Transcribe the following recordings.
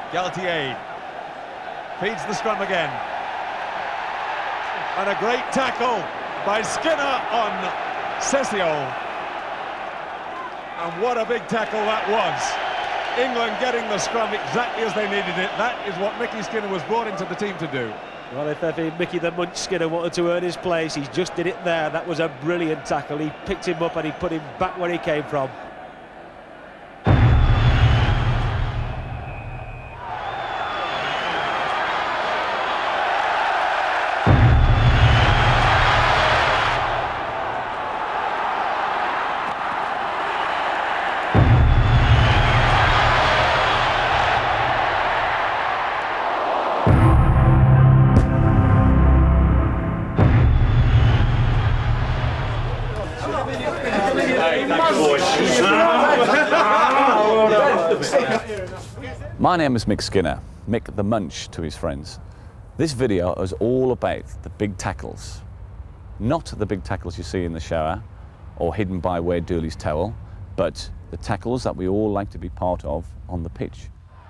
Galtier feeds the scrum again. And a great tackle by Skinner on Sessio. And what a big tackle that was. England getting the scrum exactly as they needed it. That is what Mickey Skinner was brought into the team to do. Well, if ever Mickey the Munch Skinner wanted to earn his place, he just did it there. That was a brilliant tackle. He picked him up and he put him back where he came from. My name is Mick Skinner, Mick the Munch to his friends. This video is all about the big tackles. Not the big tackles you see in the shower or hidden by Wade Dooley's towel, but the tackles that we all like to be part of on the pitch.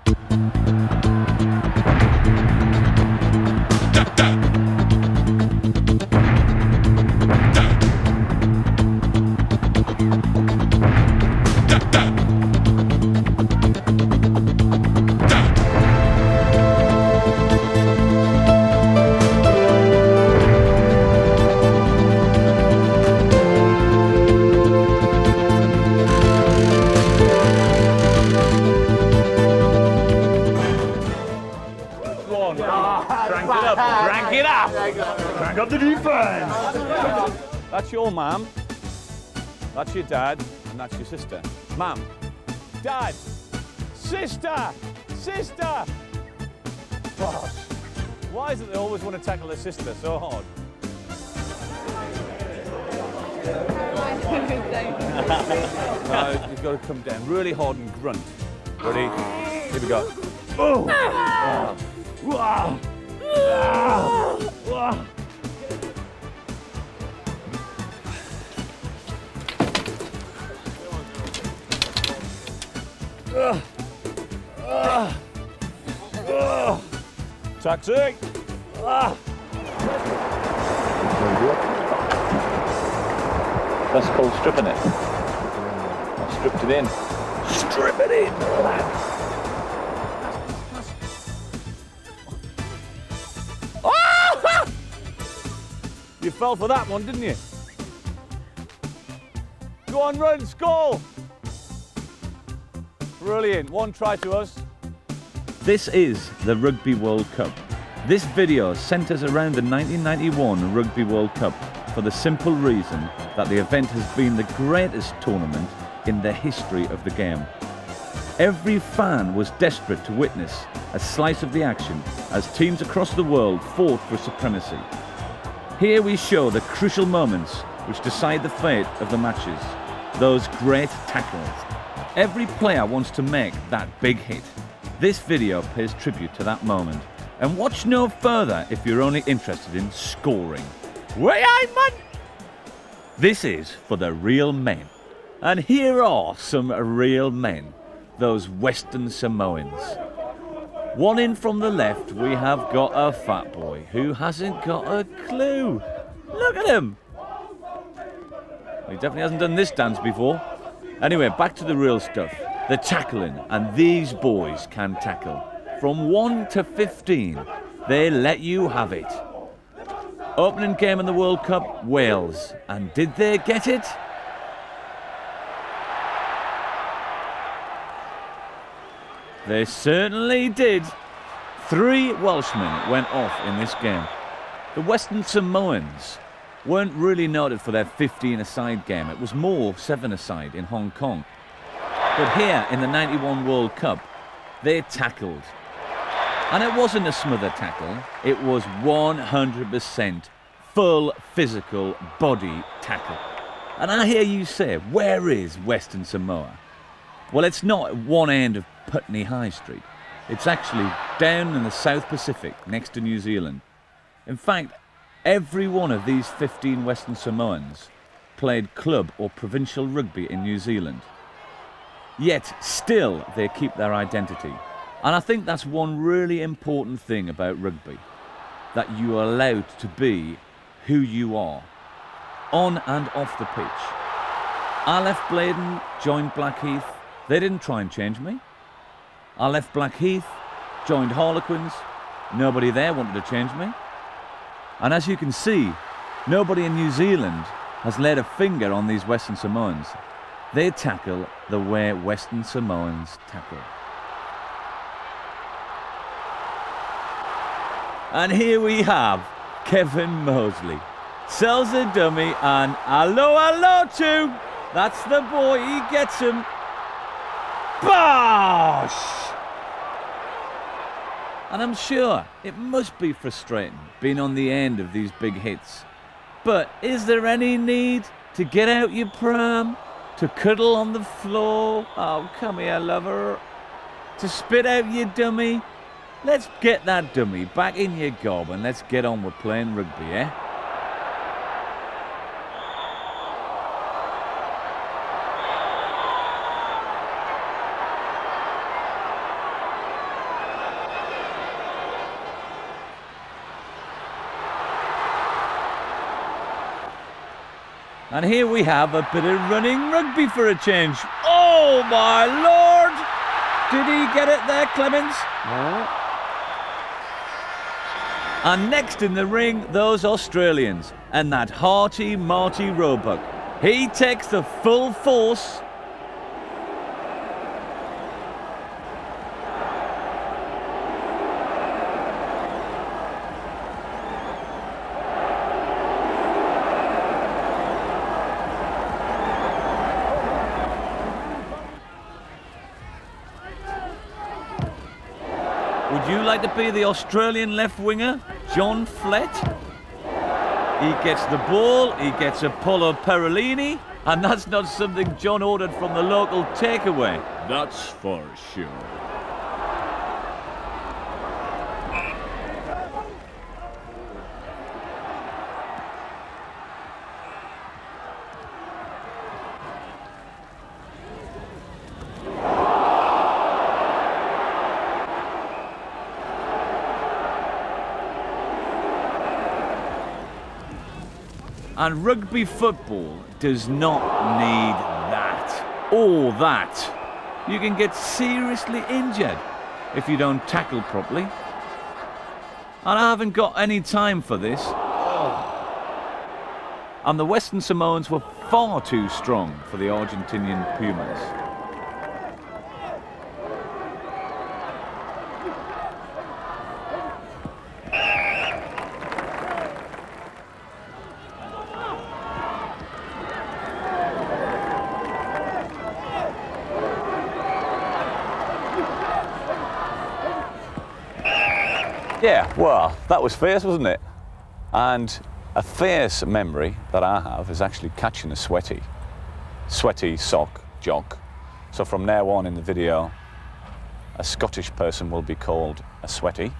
Crank up the defense. That's your mum, that's your dad, and that's your sister. Mum, dad, sister, sister. Gosh, why is it they always want to tackle their sister so hard? No, you've got to come down really hard and grunt. Ready? Here we go. Oh! Wow! Wow! Taxi! That's called stripping it. I stripped it in. Strip it in, lad. You fell for that one, didn't you? Go on, run, score! Brilliant, one try to us. This is the Rugby World Cup. This video centres around the 1991 Rugby World Cup for the simple reason that the event has been the greatest tournament in the history of the game. Every fan was desperate to witness a slice of the action as teams across the world fought for supremacy. Here we show the crucial moments which decide the fate of the matches, those great tackles. Every player wants to make that big hit. This video pays tribute to that moment. And watch no further if you're only interested in scoring. Way I man! This is for the real men. And here are some real men, those Western Samoans. One in from the left, we have got a fat boy who hasn't got a clue. Look at him! He definitely hasn't done this dance before. Anyway, back to the real stuff. The tackling, and these boys can tackle. From 1 to 15, they let you have it. Opening game in the World Cup, Wales. And did they get it? They certainly did. 3 Welshmen went off in this game. The Western Samoans weren't really noted for their 15-a-side game. It was more 7-a-side in Hong Kong. But here in the 91 World Cup, they tackled. And it wasn't a smother tackle, it was 100% full physical body tackle. And I hear you say, where is Western Samoa? Well, it's not at one end of Putney High Street. It's actually down in the South Pacific, next to New Zealand. In fact, every one of these 15 Western Samoans played club or provincial rugby in New Zealand. Yet, still, they keep their identity. And I think that's one really important thing about rugby, that you are allowed to be who you are, on and off the pitch. I left Blaydon, joined Blackheath. They didn't try and change me. I left Blackheath, joined Harlequins. Nobody there wanted to change me. And as you can see, nobody in New Zealand has laid a finger on these Western Samoans. They tackle the way Western Samoans tackle. And here we have Kevin Mosley. Sells a dummy and hello to. That's the boy, he gets him. Bosh! And I'm sure it must be frustrating being on the end of these big hits. But is there any need to get out your pram? To cuddle on the floor? Oh, come here, lover. To spit out your dummy? Let's get that dummy back in your gob and let's get on with playing rugby, eh? And here we have a bit of running rugby for a change. Oh my Lord! Did he get it there, Clemens? No. And next in the ring, those Australians and that hearty Marty Roebuck. He takes the full force. Would you like to be the Australian left winger, John Flett? He gets the ball, he gets a Polo Perolini, and that's not something John ordered from the local takeaway. That's for sure. And rugby football does not need that. All that. You can get seriously injured if you don't tackle properly. And I haven't got any time for this. And the Western Samoans were far too strong for the Argentinian Pumas. Yeah, well, that was fierce, wasn't it? And a fierce memory that I have is actually catching a sweaty sock jock. So from now on in the video, a Scottish person will be called a sweaty.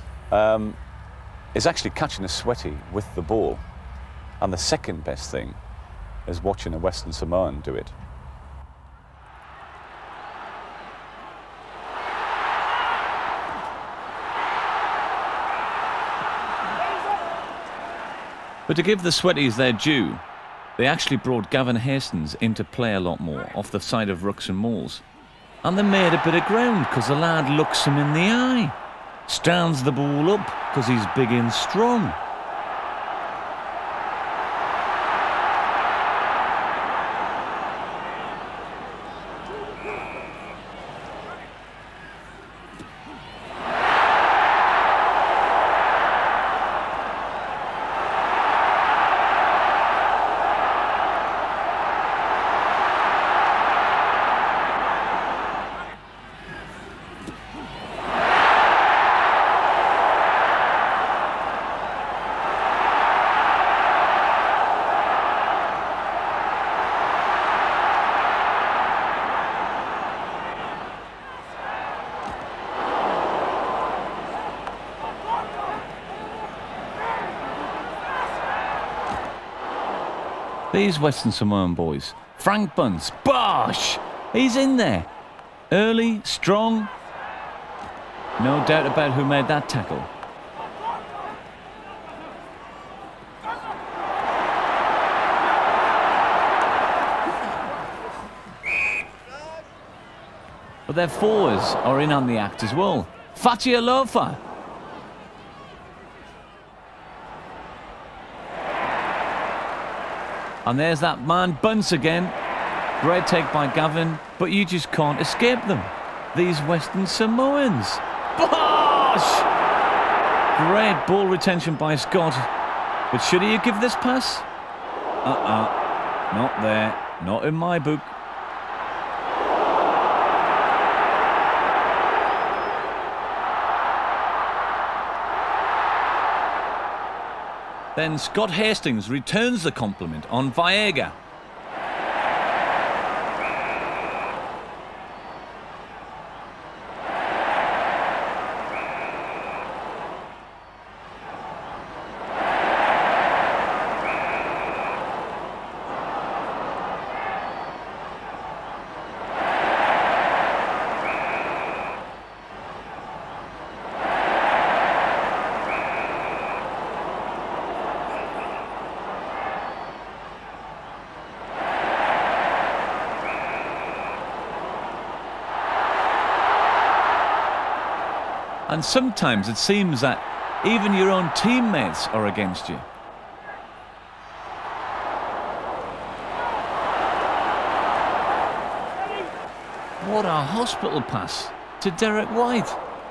Is actually catching a sweaty with the ball. And the second best thing is watching a Western Samoan do it. But to give the Sweaties their due, they actually brought Gavin Hastings into play a lot more off the side of rucks and mauls. And they made a bit of ground because the lad looks him in the eye. Stands the ball up because he's big and strong. These Western Samoan boys. Frank Bunce, bosh! He's in there. Early, strong. No doubt about who made that tackle. But their forwards are in on the act as well. Fatialofa. And there's that man Bunce again. Great take by Gavin, but you just can't escape them. These Western Samoans. Bosh! Great ball retention by Scott. But should he give this pass? Not there. Not in my book. Then Scott Hastings returns the compliment on Viega. And sometimes it seems that even your own teammates are against you. What a hospital pass to Derek White.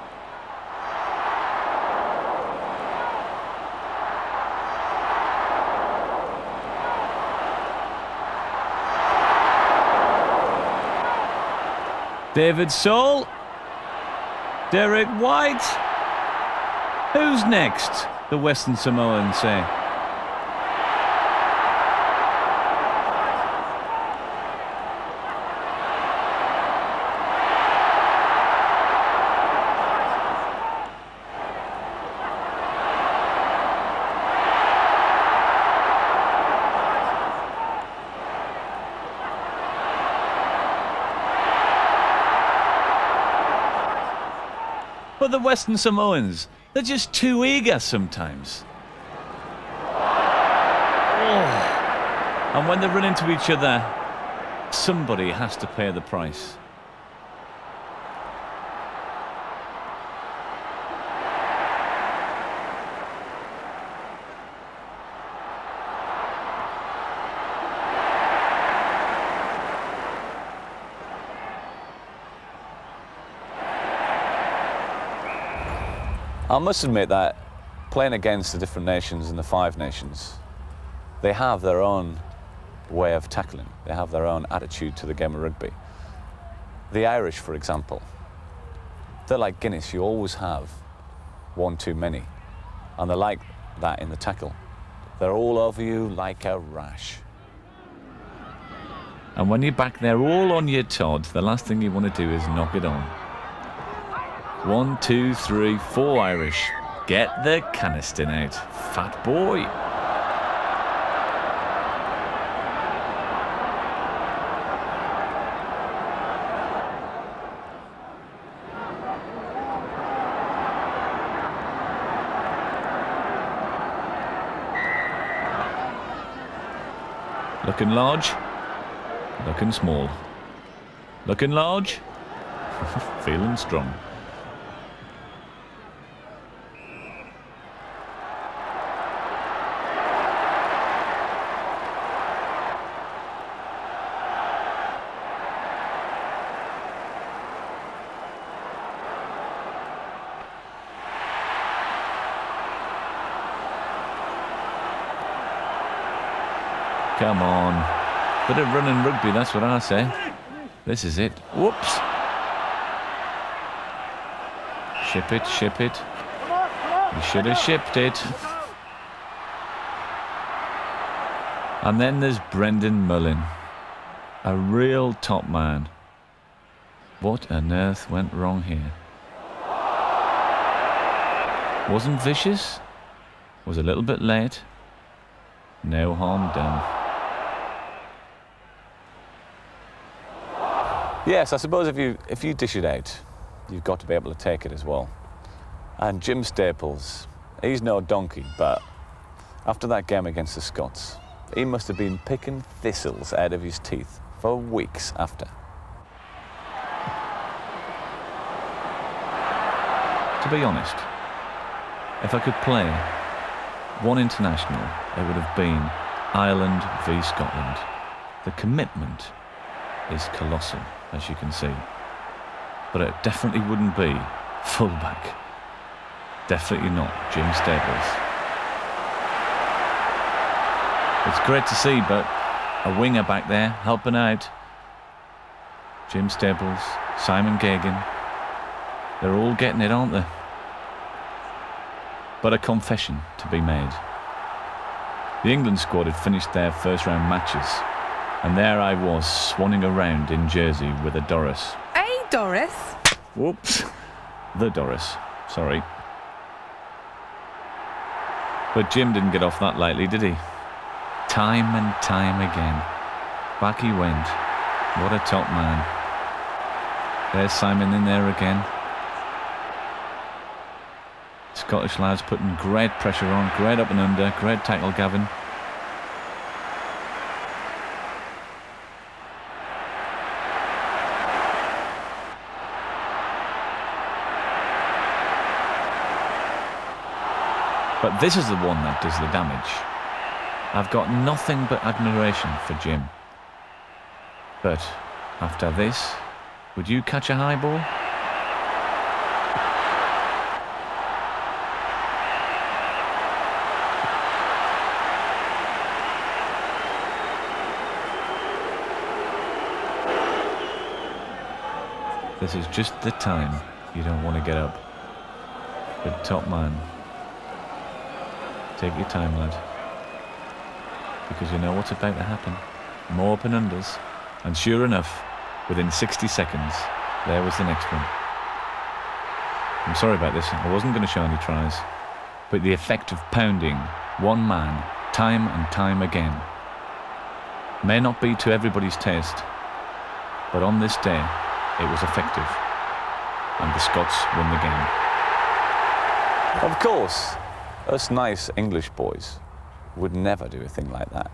David Soul. Derek White. Who's next? The Western Samoans say. But the Western Samoans, they're just too eager sometimes. Oh. And when they run into each other, somebody has to pay the price. I must admit that playing against the different nations in the Five Nations, they have their own way of tackling. They have their own attitude to the game of rugby. The Irish, for example, they're like Guinness. You always have one too many. And they're like that in the tackle. They're all over you like a rash. And when you're back there all on your Todd, the last thing you want to do is knock it on. 1, 2, 3, 4 Irish. Get the Caniston out. Fat boy. Looking large. Looking small. Looking large. Feeling strong. Come on. Bit of running rugby, that's what I say. This is it. Whoops. Ship it, ship it. You should have shipped it. And then there's Brendan Mullin. A real top man. What on earth went wrong here? Wasn't vicious. Was a little bit late. No harm done. Yes, I suppose if you dish it out, you've got to be able to take it as well. And Jim Staples, he's no donkey, but after that game against the Scots, he must have been picking thistles out of his teeth for weeks after. To be honest, if I could play one international, it would have been Ireland v Scotland. The commitment is colossal, as you can see. But it definitely wouldn't be fullback. Definitely not Jim Staples. It's great to see, but a winger back there helping out. Jim Staples, Simon Gagan, they're all getting it, aren't they? But a confession to be made. The England squad had finished their first round matches, and there I was swanning around in Jersey with a Doris. Hey, Doris. Whoops. The Doris. Sorry. But Jim didn't get off that lightly, did he? Time and time again. Back he went. What a top man. There's Simon in there again. Scottish lads putting great pressure on, great up and under, great tackle, Gavin. But this is the one that does the damage. I've got nothing but admiration for Jim. But after this, would you catch a high ball? This is just the time you don't want to get up. But top man, take your time, lad. Because you know what's about to happen. More up and unders. And sure enough, within 60 seconds, there was the next one. I'm sorry about this, I wasn't going to show any tries. But the effect of pounding one man time and time again may not be to everybody's taste, but on this day, it was effective. And the Scots won the game. Of course, us nice English boys would never do a thing like that.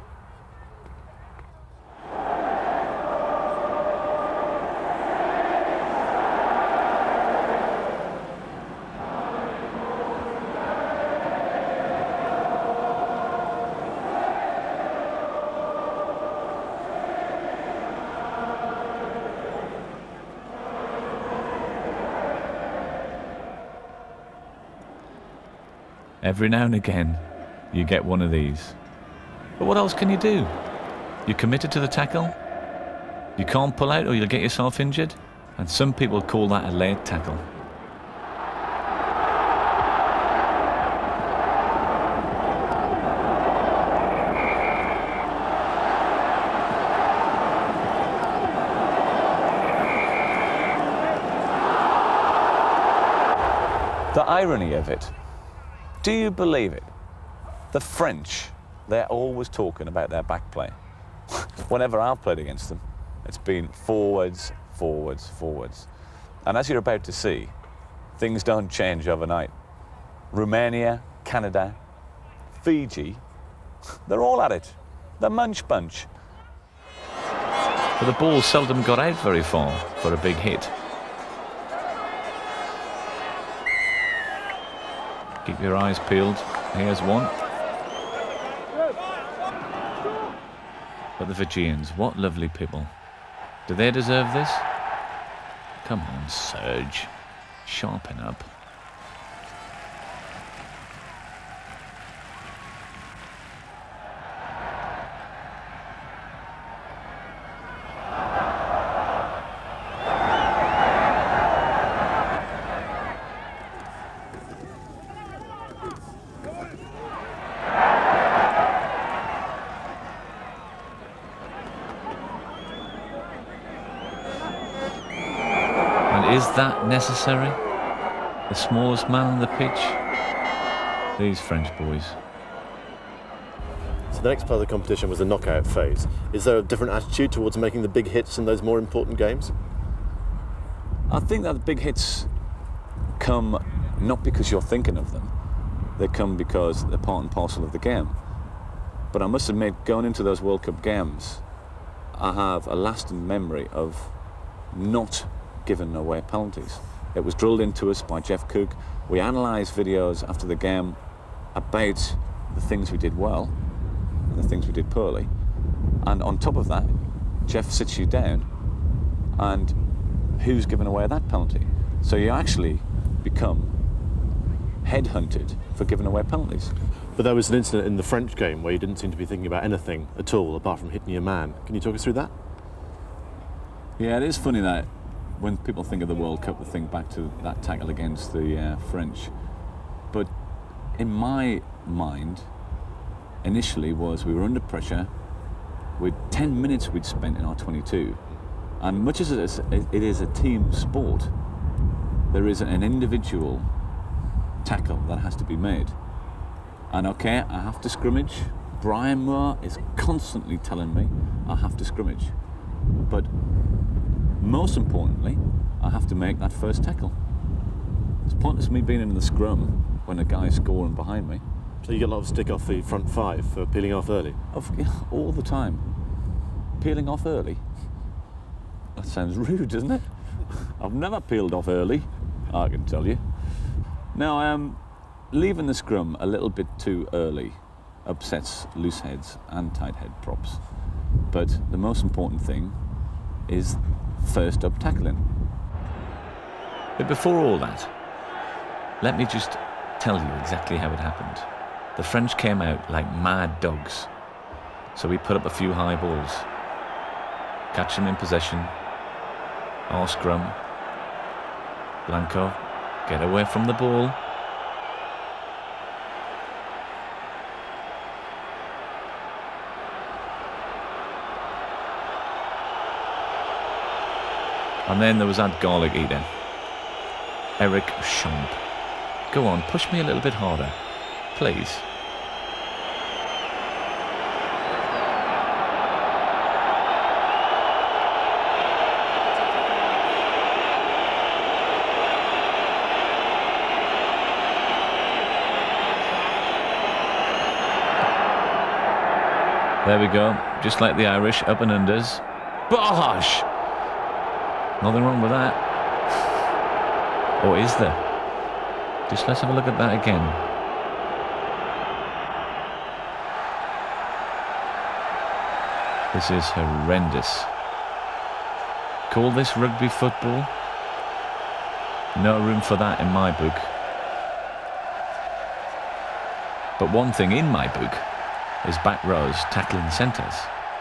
Every now and again, you get one of these. But what else can you do? You're committed to the tackle. You can't pull out or you'll get yourself injured. And some people call that a late tackle. The irony of it. Do you believe it? The French, they're always talking about their back play. Whenever I've played against them, it's been forwards, forwards, forwards. And as you're about to see, things don't change overnight. Romania, Canada, Fiji, they're all at it. The Munch Bunch. But the ball seldom got out very far for a big hit. Keep your eyes peeled. Here's one. But the Fijians, what lovely people. Do they deserve this? Come on, Serge. Sharpen up. Is that necessary? The smallest man on the pitch? These French boys. So the next part of the competition was the knockout phase. Is there a different attitude towards making the big hits in those more important games? I think that the big hits come not because you're thinking of them, they come because they're part and parcel of the game. But I must admit, going into those World Cup games, I have a lasting memory of not giving away penalties. It was drilled into us by Jeff Cook. We analysed videos after the game about the things we did well and the things we did poorly. And on top of that, Jeff sits you down and who's given away that penalty? So you actually become headhunted for giving away penalties. But there was an incident in the French game where you didn't seem to be thinking about anything at all apart from hitting your man. Can you talk us through that? Yeah, it is funny that when people think of the World Cup, they think back to that tackle against the French. But in my mind, initially was we were under pressure. With 10 minutes we'd spent in our 22. And much as it is a team sport, there is an individual tackle that has to be made. And okay, I have to scrimmage. Brian Moore is constantly telling me I have to scrimmage. But most importantly, I have to make that first tackle. It's pointless me being in the scrum when a guy's scoring behind me. So you get a lot of stick off the front five for peeling off early? All the time. Peeling off early? That sounds rude, doesn't it? I've never peeled off early, I can tell you. Now, leaving the scrum a little bit too early upsets loose heads and tight head props. But the most important thing is first up tackling. But before all that, let me just tell you exactly how it happened. The French came out like mad dogs. So we put up a few high balls. Catch them in possession. Our scrum. Blanco, get away from the ball. And then there was that garlic eater, Eric Champ. Go on, push me a little bit harder, please. There we go, just like the Irish, up and unders. Bosh! Nothing wrong with that. Or is there? Just let's have a look at that again. This is horrendous. Call this rugby football? No room for that in my book. But one thing in my book is back rows tackling centres.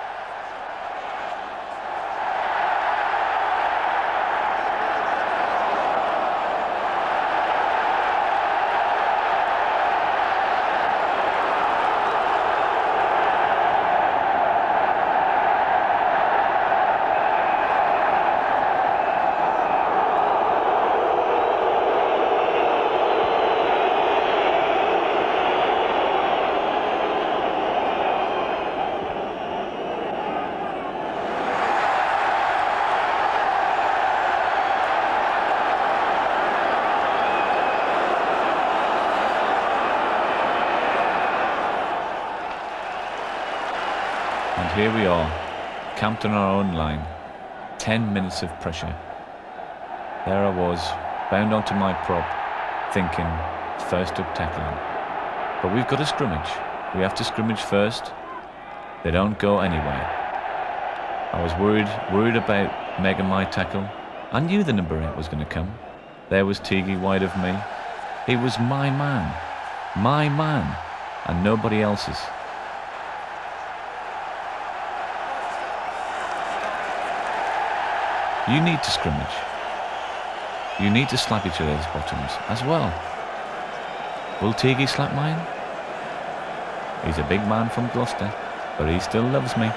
And here we are, camped on our own line, 10 minutes of pressure. There I was, bound onto my prop, thinking, first up tackling. But we've got to scrimmage. We have to scrimmage first. They don't go anywhere. I was worried about making my tackle. I knew the number 8 was going to come. There was Teague wide of me. He was my man, and nobody else's. You need to scrimmage. You need to slap each other's bottoms as well. Will Teague slap mine? He's a big man from Gloucester, but he still loves me.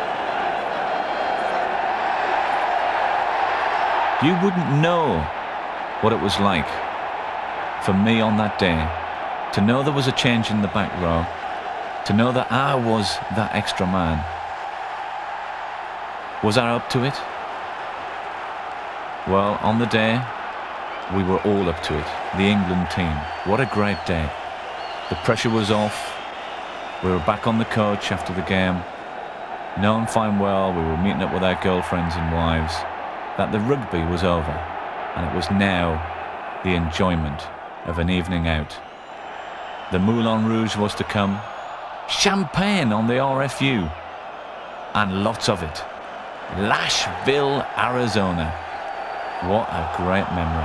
You wouldn't know what it was like for me on that day, to know there was a change in the back row, to know that I was that extra man. Was I up to it? Well, on the day, we were all up to it. The England team. What a great day. The pressure was off. We were back on the coach after the game. Knowing fine well we were meeting up with our girlfriends and wives, that the rugby was over, and it was now the enjoyment of an evening out. The Moulin Rouge was to come, champagne on the RFU, and lots of it. Lashville, Arizona. What a great memory.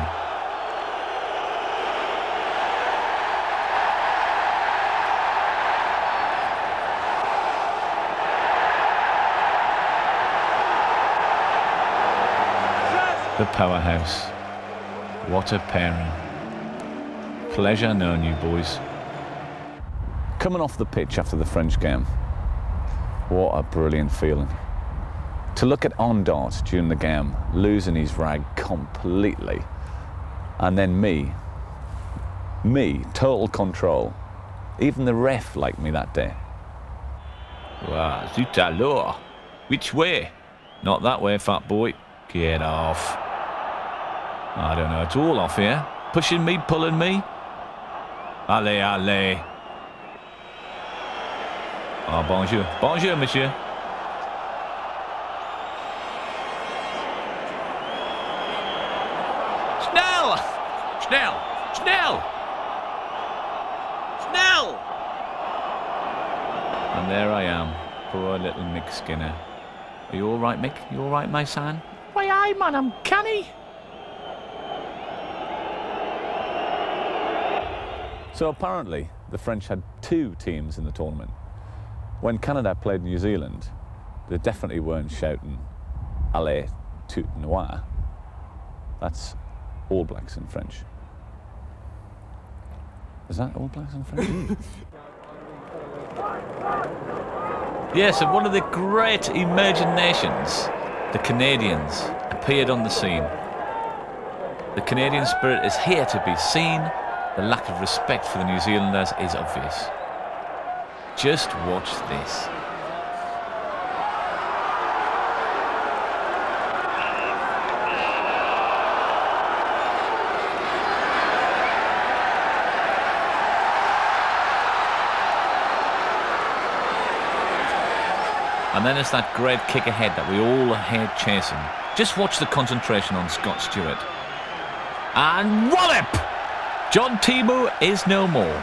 The powerhouse. What a pairing. Pleasure knowing you boys. Coming off the pitch after the French game, what a brilliant feeling. To look at Ondart during the game, losing his rag completely, and then me, total control. Even the ref liked me that day. Wow, zut alors. Which way? Not that way, fat boy. Get off. I don't know, it's all off here. Pushing me, pulling me. Allez, allez. Oh, bonjour. Bonjour, monsieur. Snell! Snell! Snell! Snell! And there I am, poor little Mick Skinner. Are you all right, Mick? You all right, my son? Why, aye, man, I'm canny. So apparently the French had 2 teams in the tournament. When Canada played New Zealand, they definitely weren't shouting "Allez, tout noir." That's All Blacks in French. Is that All Blacks in French? Yes, and one of the great emerging nations, the Canadians, appeared on the scene. The Canadian spirit is here to be seen. The lack of respect for the New Zealanders is obvious. Just watch this. And then it's that great kick ahead that we all hate chasing. Just watch the concentration on Scott Stewart. And wallop! John Timu is no more.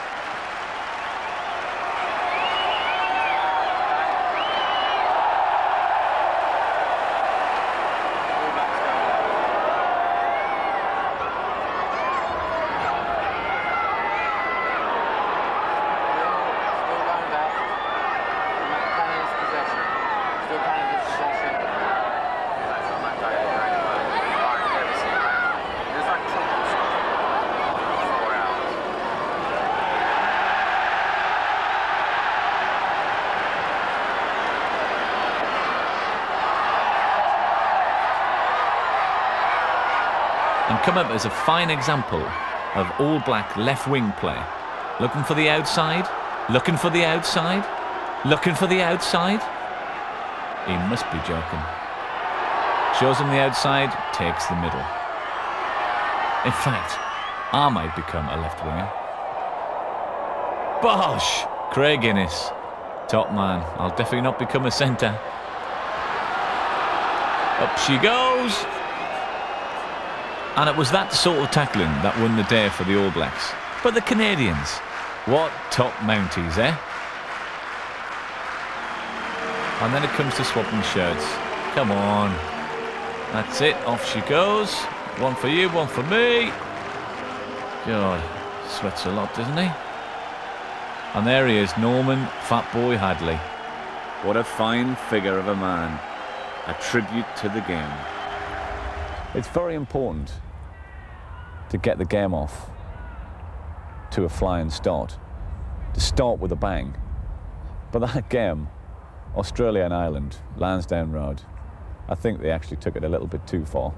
And come up as a fine example of All Black left wing play. Looking for the outside, looking for the outside, looking for the outside. He must be joking. Shows him the outside, takes the middle. In fact, I might become a left winger. Bosh! Craig Innes. Top man. I'll definitely not become a centre. Up she goes. And it was that sort of tackling that won the day for the All Blacks. But the Canadians, what top mounties, eh? And then it comes to swapping shirts. Come on. That's it, off she goes. One for you, one for me. God, sweats a lot, doesn't he? And there he is, Norman Fat Boy Hadley. What a fine figure of a man. A tribute to the game. It's very important to get the game off to a flying start, to start with a bang. But that game, Australia and Ireland, Lansdowne Road, I think they actually took it a little bit too far.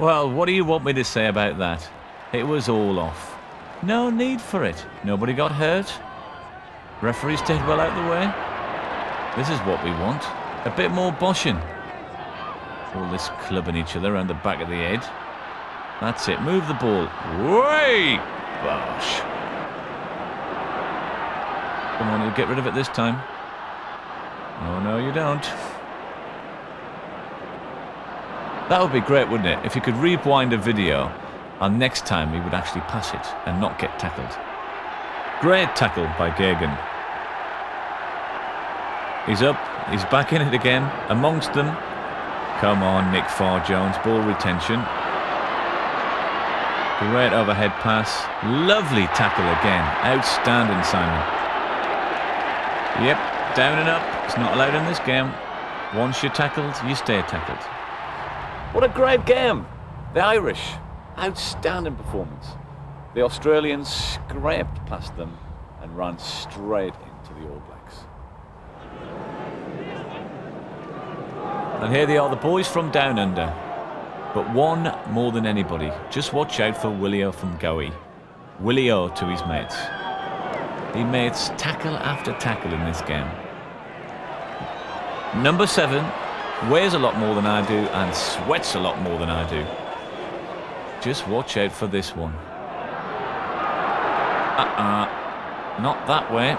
Well, what do you want me to say about that? It was all off. No need for it. Nobody got hurt. Referee stayed well out the way. This is what we want. A bit more boshing. All this clubbing each other around the back of the head. That's it. Move the ball. Way! Bosh. Come on, you get rid of it this time. Oh, no, you don't. That would be great, wouldn't it? If you could rewind a video and next time he would actually pass it and not get tackled. Great tackle by Gagan. He's up. He's back in it again. Amongst them. Come on, Nick Farr-Jones. Ball retention. Great overhead pass. Lovely tackle again. Outstanding, Simon. Yep, down and up. It's not allowed in this game. Once you're tackled, you stay tackled. What a great game. The Irish, outstanding performance. The Australians scraped past them and ran straight into the All Blacks. And here they are, the boys from Down Under. But one more than anybody. Just watch out for Willie-O from Gowie. Willie-O to his mates. He mates tackle after tackle in this game. Number 7 weighs a lot more than I do and sweats a lot more than I do. Just watch out for this one. Not that way.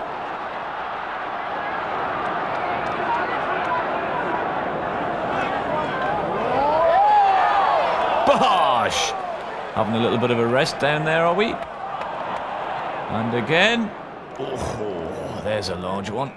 Bosh! Having a little bit of a rest down there, are we? And again. Oh, there's a large one.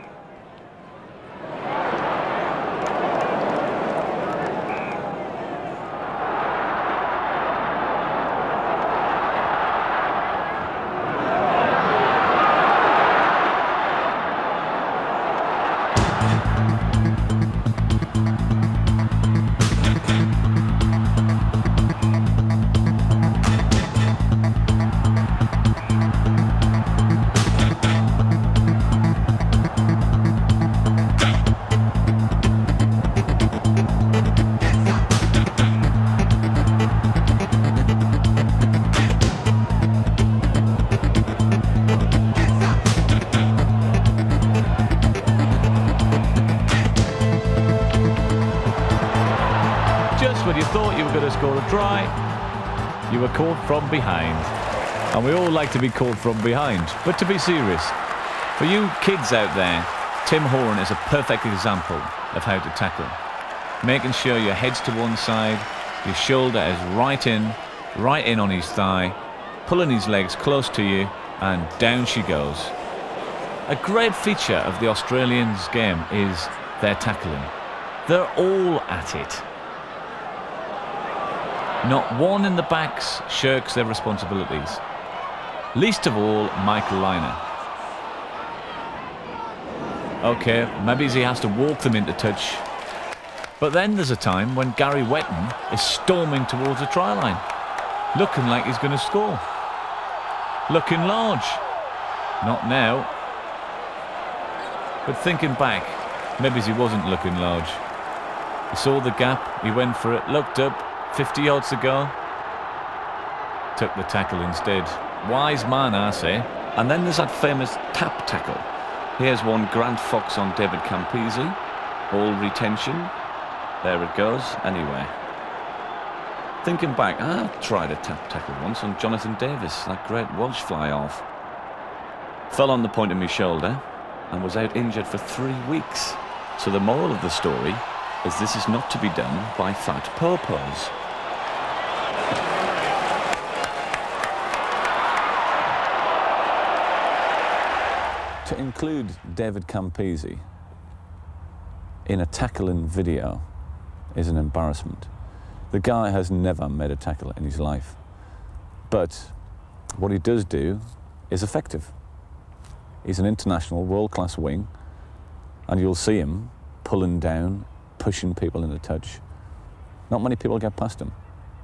You were caught from behind. And we all like to be caught from behind. But to be serious, for you kids out there, Tim Horan is a perfect example of how to tackle. Making sure your head's to one side, your shoulder is right in on his thigh, pulling his legs close to you, and down she goes. A great feature of the Australians' game is their tackling. They're all at it. Not one in the backs shirks their responsibilities. Least of all, Michael Lynagh. OK, maybe he has to walk them into touch. But then there's a time when Gary Wetton is storming towards the try line, looking like he's going to score. Looking large. Not now. But thinking back, maybe he wasn't looking large. He saw the gap, he went for it, looked up, 50 yards to go. Took the tackle instead. Wise man, I say. And then there's that famous tap tackle. Here's one, Grant Fox on David Campese. Ball retention. There it goes. Anyway. Thinking back, I tried a tap tackle once on Jonathan Davis, that great Welsh fly-off. Fell on the point of my shoulder and was out injured for 3 weeks. So the moral of the story is this is not to be done by fat popos. To include David Campese in a tackling video is an embarrassment. The guy has never made a tackle in his life. But what he does do is effective. He's an international world-class wing, and you'll see him pulling down, pushing people into touch. Not many people get past him.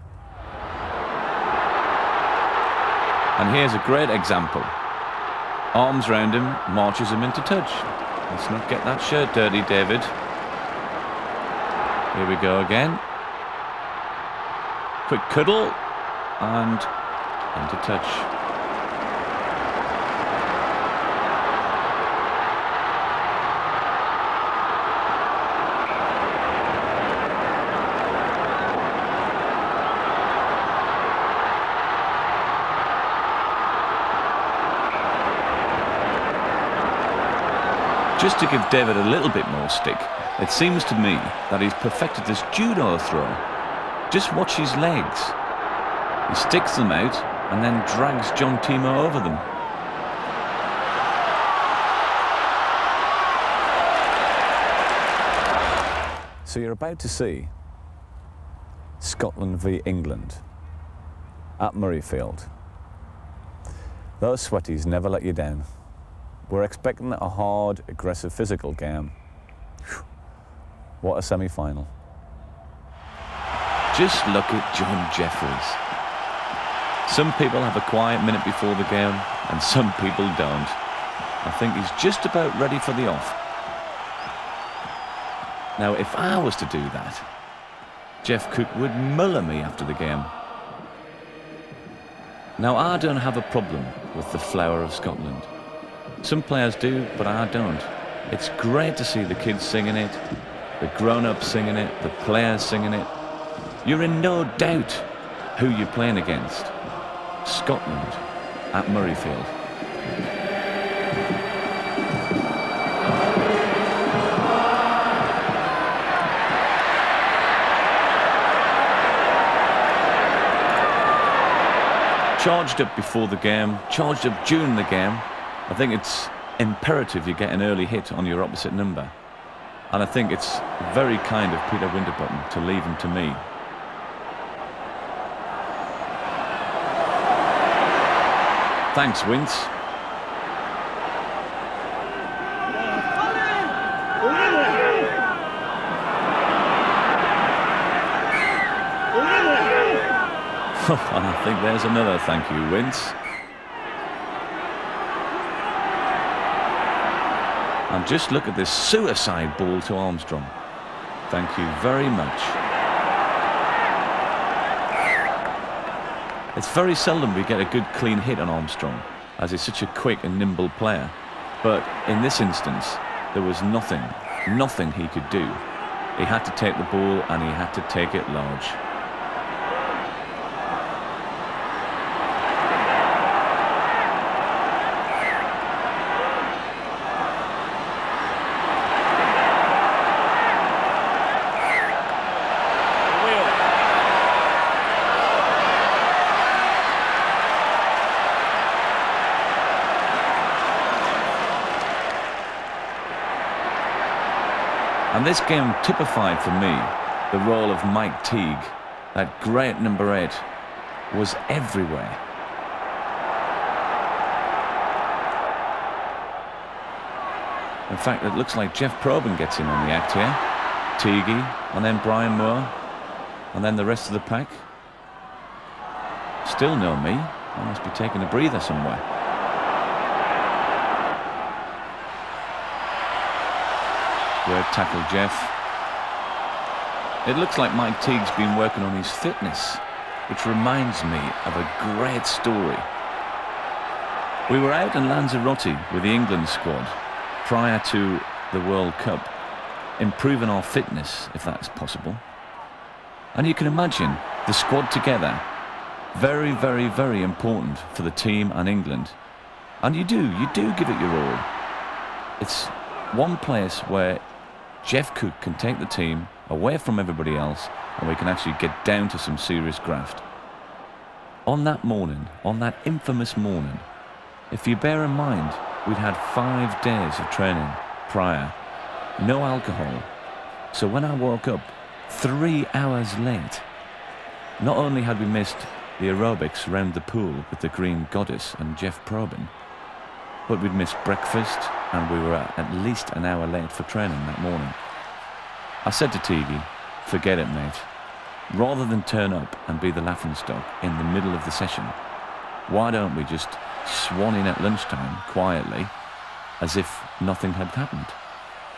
And here's a great example. Arms round him, marches him into touch. Let's not get that shirt dirty, David. Here we go again. Quick cuddle and into touch. Just to give David a little bit more stick, it seems to me that he's perfected this judo throw. Just watch his legs. He sticks them out and then drags John Timo over them. So you're about to see Scotland v England at Murrayfield. Those sweaties never let you down. We're expecting a hard, aggressive, physical game. Whew. What a semi-final. Just look at John Jeffries. Some people have a quiet minute before the game, and some people don't. I think he's just about ready for the off. Now, if I was to do that, Jeff Cook would muller me after the game. Now, I don't have a problem with the flower of Scotland. Some players do, but I don't. It's great to see the kids singing it, the grown-ups singing it, the players singing it. You're in no doubt who you're playing against. Scotland at Murrayfield. Charged up before the game, charged up during the game. I think it's imperative you get an early hit on your opposite number. And I think it's very kind of Peter Winterbottom to leave him to me. Thanks, Wince. And I think there's another thank you, Wince. And just look at this suicide ball to Armstrong. Thank you very much. It's very seldom we get a good clean hit on Armstrong, as he's such a quick and nimble player. But in this instance, there was nothing he could do. He had to take the ball, and he had to take it large. And this game typified for me the role of Mike Teague. That great number 8 was everywhere. In fact, it looks like Jeff Probyn gets in on the act here. Teague, and then Brian Moore, and then the rest of the pack. Still no me. I must be taking a breather somewhere. Great tackle, Jeff. It looks like Mike Teague's been working on his fitness, which reminds me of a great story. We were out in Lanzarote with the England squad prior to the World Cup, improving our fitness, if that's possible. And you can imagine the squad together, very, very, very important for the team and England. And you do give it your all. It's one place where Jeff Cook can take the team away from everybody else, and we can actually get down to some serious graft. On that morning, on that infamous morning, if you bear in mind, we'd had 5 days of training prior, no alcohol. So when I woke up 3 hours late, not only had we missed the aerobics round the pool with the Green Goddess and Jeff Probyn, but we'd missed breakfast, and we were at least an hour late for training that morning. I said to Teague, forget it, mate. Rather than turn up and be the laughingstock in the middle of the session, why don't we just swan in at lunchtime quietly as if nothing had happened?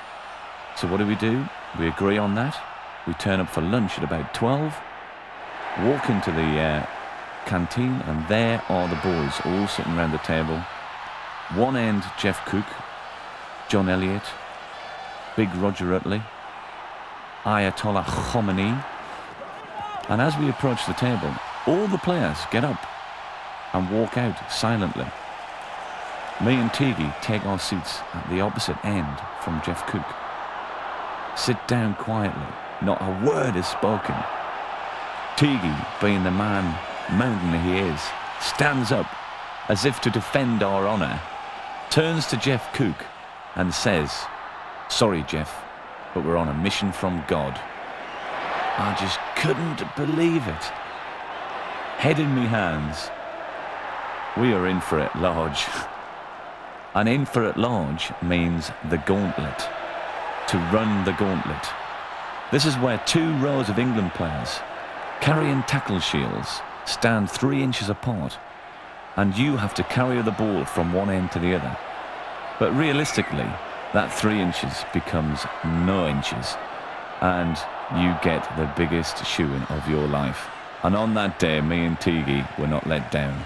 So what do? We agree on that. We turn up for lunch at about 12. walk into the canteen, and there are the boys all sitting around the table. One end, Jeff Cook, John Elliott, Big Roger Utley, Ayatollah Khomeini. And as we approach the table, all the players get up and walk out silently. Me and Tiggy take our seats at the opposite end from Jeff Cook. Sit down quietly, not a word is spoken. Tiggy, being the mountain he is, stands up as if to defend our honour, turns to Jeff Cook and says, "Sorry, Jeff, but we're on a mission from God." I just couldn't believe it. Head in me hands. We are in for it large. And in for it large means the gauntlet. To run the gauntlet. This is where 2 rows of England players, carrying tackle shields, stand 3 inches apart, and you have to carry the ball from one end to the other. But realistically, that 3 inches becomes no inches, and you get the biggest shoeing of your life. And on that day, me and Tiggy were not let down.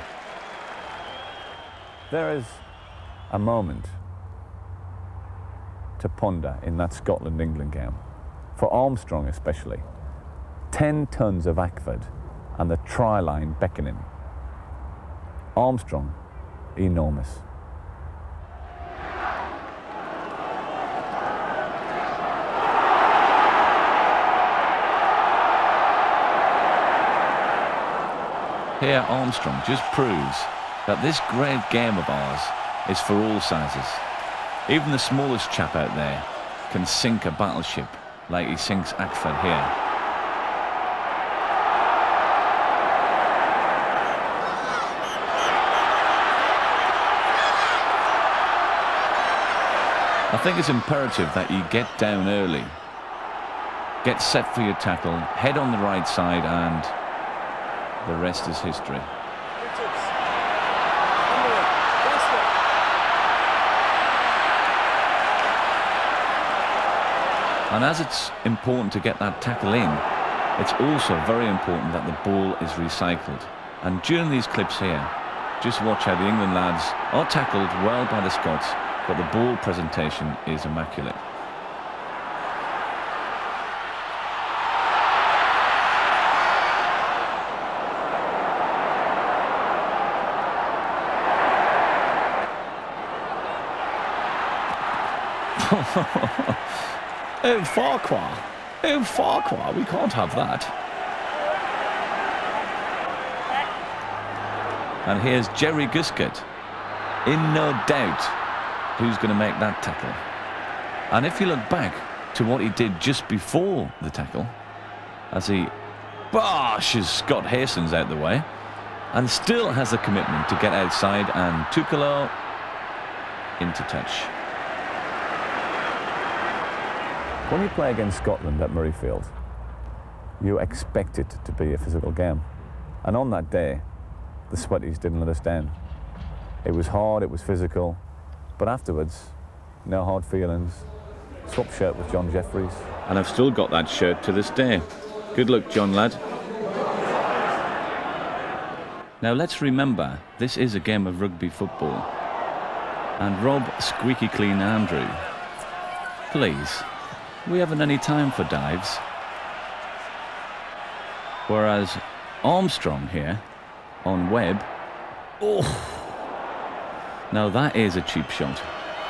There is a moment to ponder in that Scotland-England game, for Armstrong especially. 10 tons of Ackford and the try line beckoning. Armstrong, enormous. Here Armstrong just proves that this great game of ours is for all sizes. Even the smallest chap out there can sink a battleship like he sinks Ackford here. I think it's imperative that you get down early, get set for your tackle, head on the right side, and the rest is history. And as it's important to get that tackle in, it's also very important that the ball is recycled. And during these clips here, just watch how the England lads are tackled well by the Scots, but the ball presentation is immaculate. Oh, Farquhar. Oh, Farquhar. We can't have that. And here's Jerry Guscott. In no doubt who's going to make that tackle. And if you look back to what he did just before the tackle, as he bashes Scott Hastings out the way, and still has the commitment to get outside, and Tukalo into touch. When you play against Scotland at Murrayfield, you expect it to be a physical game. And on that day, the Sweaties didn't let us down. It was hard, it was physical, but afterwards, no hard feelings. Swap shirt with John Jeffries. And I've still got that shirt to this day. Good luck, John lad. Now let's remember, this is a game of rugby football. And Rob Squeaky Clean Andrew, please, we haven't any time for dives. Whereas Armstrong here on Webb, oh, now that is a cheap shot.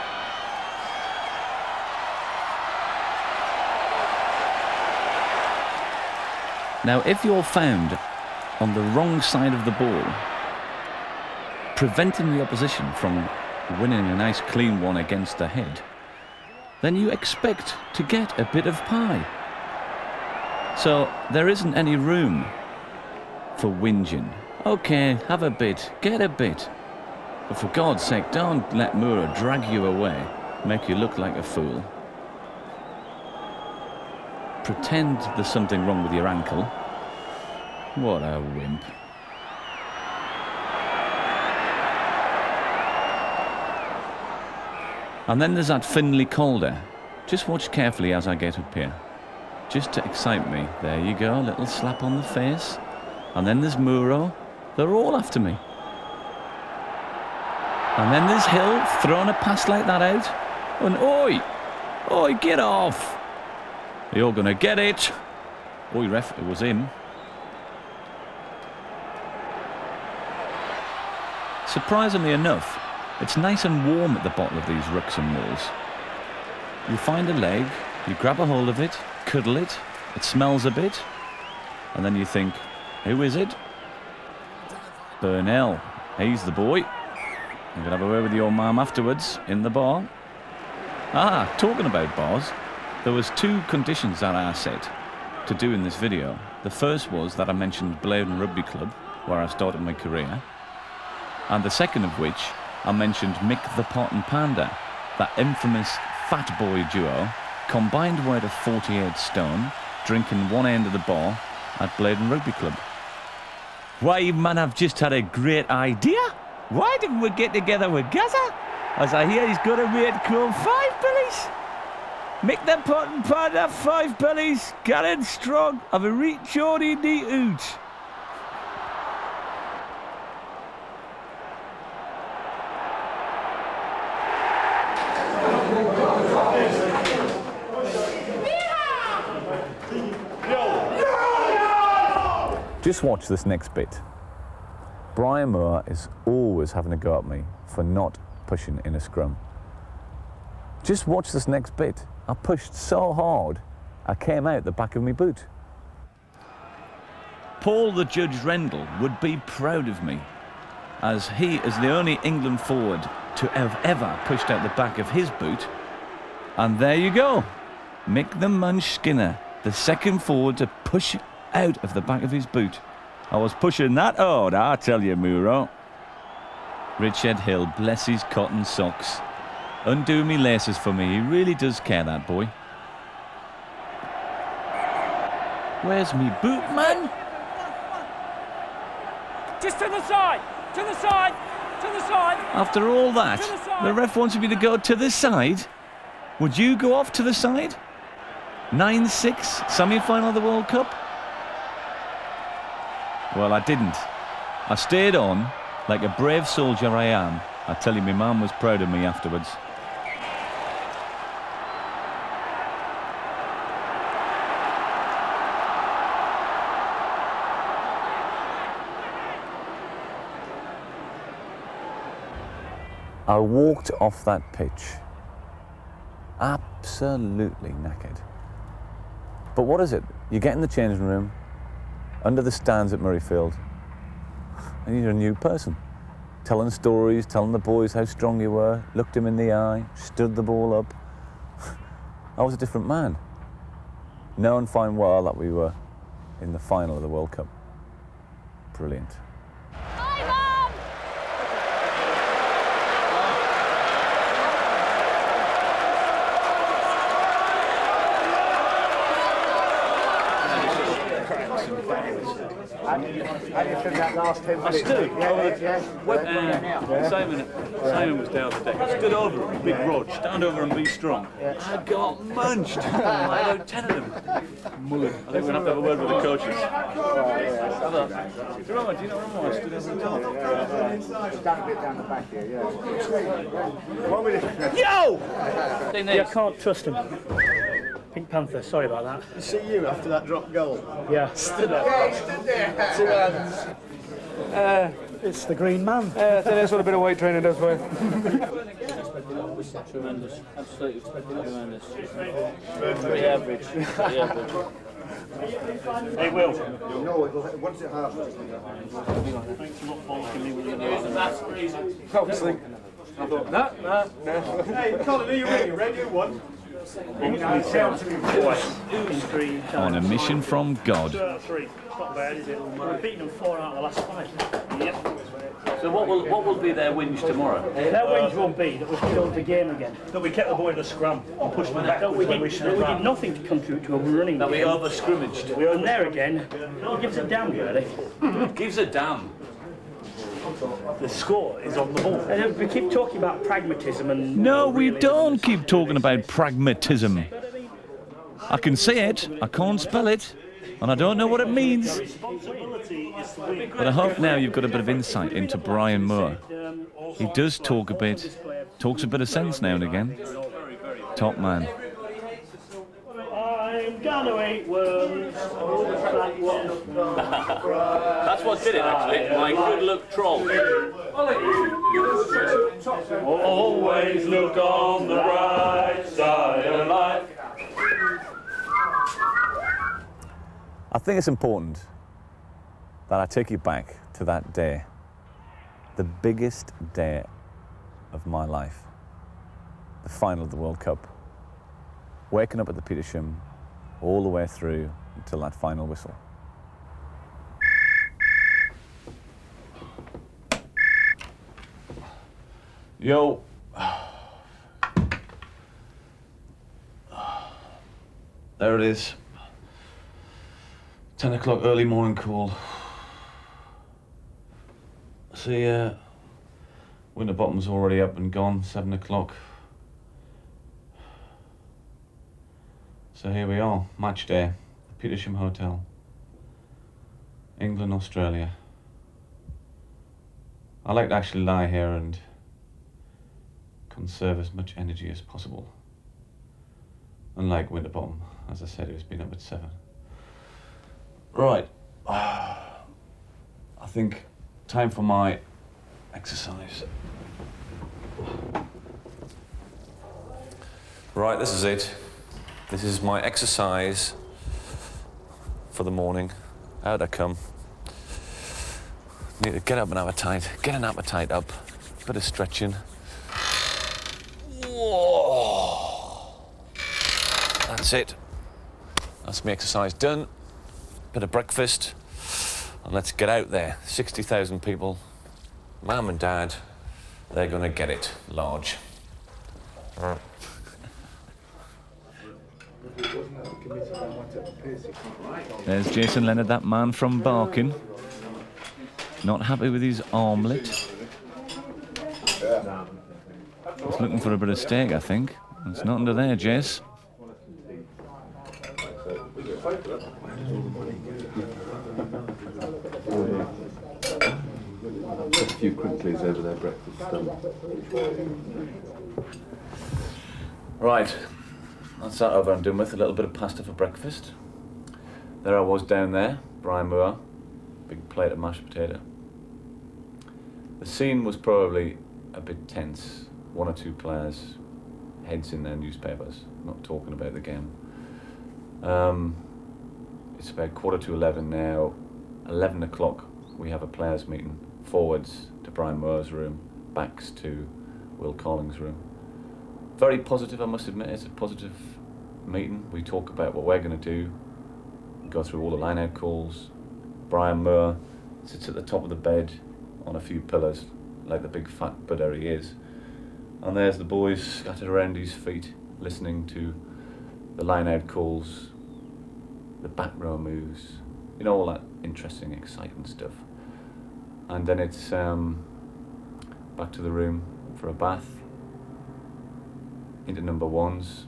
Now if you're found on the wrong side of the ball, preventing the opposition from winning a nice clean one against the head, then you expect to get a bit of pie. So there isn't any room for whinging. Okay, have a bit, get a bit. But for God's sake, don't let Moura drag you away, make you look like a fool. Pretend there's something wrong with your ankle. What a wimp. And then there's that Finlay Calder. Just watch carefully as I get up here. Just to excite me. There you go, a little slap on the face. And then there's Muro. They're all after me. And then there's Hill throwing a pass like that out. And oi! Oi, get off! You're going to get it. Oi, ref, it was him. Surprisingly enough, it's nice and warm at the bottom of these Wrexham walls. You find a leg, you grab a hold of it, cuddle it, it smells a bit, and then you think, who is it? Burnell. He's the boy. You can have a word with your mum afterwards in the bar. Ah, talking about bars, there was 2 conditions that I set to do in this video. The first was that I mentioned Blaydon Rugby Club, where I started my career, and the second of which I mentioned Mick the Pot and Panda, that infamous fat boy duo, combined weight of 48 stone, drinking one end of the bar at Blaydon Rugby Club. Why, man, I've just had a great idea. Why didn't we get together with Gaza? As I hear he's got a rate called 5 billies. Mick the Pot and Panda, 5 billies, Garrett Strong, have a reach Geordie the Oot. Just watch this next bit. Brian Moore is always having a go at me for not pushing in a scrum. Just watch this next bit. I pushed so hard, I came out the back of my boot. Paul the Judge Rendell would be proud of me, as he is the only England forward to have ever pushed out the back of his boot. And there you go. Mick the Munch Skinner, the second forward to push out of the back of his boot. I was pushing that hard, I tell you, Muro. Richard Hill, bless his cotton socks. Undo me laces for me, he really does care, that boy. Where's me boot, man? Just to the side, to the side, to the side. After all that, the ref wanted me to go to the side. Would you go off to the side? 9-6, semi-final of the World Cup? Well, I didn't. I stayed on, like a brave soldier I am. I tell you, my mum was proud of me afterwards. I walked off that pitch absolutely knackered. But what is it? You get in the changing room, under the stands at Murrayfield, and you're a new person. Telling stories, telling the boys how strong you were, looked him in the eye, stood the ball up. I was a different man. Knowing fine well that we were in the final of the World Cup. Brilliant. Hi, Mum! How do you think that last 10 minutes? I stood Simon was down the deck. I stood over him, big Rog, stand over and be strong. I got munched. I had about 10 of them. Mullen. I think we're going to have a word with the coaches. Do you remember I stood over the top? Stand a bit down the back here, Yo! You can't trust him. Pink Panther, sorry about that. You see you after that drop goal? Yeah. Stood up. Yeah, he stood there. 2 hands. It's the Green Man. That's what a bit of weight training does for you. Tremendous, absolutely tremendous. Pretty average. Pretty average. Hey, Will. No, once it has. Thanks a lot for giving me Obviously. I thought, no. Hey, we can't do your ring. You ready? You won. On a mission from God. 3. It's not bad, is it? We've beaten them 4 out of the last 5. Yep. So what will be their whinge tomorrow? Their whinge won't be that we've killed the game again. That we kept the ball in the scrum and pushed them back. That we did nothing to contribute to a running That game. we over-scrimmaged. We were on there again. It gives a damn, really. Gives a damn. The score is on the ball. We keep talking about pragmatism and... No, we don't keep talking about pragmatism. I can say it, I can't spell it. And I don't know what it means, but I hope now you've got a bit of insight into Brian Moore. He does talk a bit, talks a bit of sense now and again. Top man. I'm gonna eat worms. That's what did it, actually. My good luck troll. Always look on the bright side of life. I think it's important that I take you back to that day, the biggest day of my life, the final of the World Cup. Waking up at the Petersham all the way through until that final whistle. Yo. There it is. 10 o'clock early morning call. See, Winterbottom's already up and gone, 7 o'clock. So here we are, match day, the Petersham Hotel. England, Australia. I like to actually lie here and conserve as much energy as possible. Unlike Winterbottom, as I said, who's been up at 7. Right. I think time for my exercise. Right, this is it. This is my exercise for the morning. How'd I come? Need to get up and appetite. Get an appetite up. Bit of stretching. Whoa. That's it. That's my exercise done. Bit of breakfast. And let's get out there. 60,000 people. Mum and Dad, they're gonna get it large. There's Jason Leonard, that man from Barking. Not happy with his armlet. He's looking for a bit of steak, I think. It's not under there, Jess. A few quicklies over their breakfast done. Right, that's that over and done with. A little bit of pasta for breakfast. There I was down there, Brian Moore, big plate of mashed potato. The scene was probably a bit tense. 1 or 2 players, heads in their newspapers, not talking about the game. It's about 11:15 now. 11 o'clock, we have a players' meeting. Forwards to Brian Moore's room, backs to Will Collins' room. Very positive, I must admit. It's a positive meeting. We talk about what we're going to do, go through all the line-out calls. Brian Moore sits at the top of the bed on a few pillars, like the big fat Buddha he is. And there's the boys scattered around his feet, listening to the line-out calls, the back row moves, you know, all that interesting, exciting stuff. And then it's back to the room for a bath, into number 1s,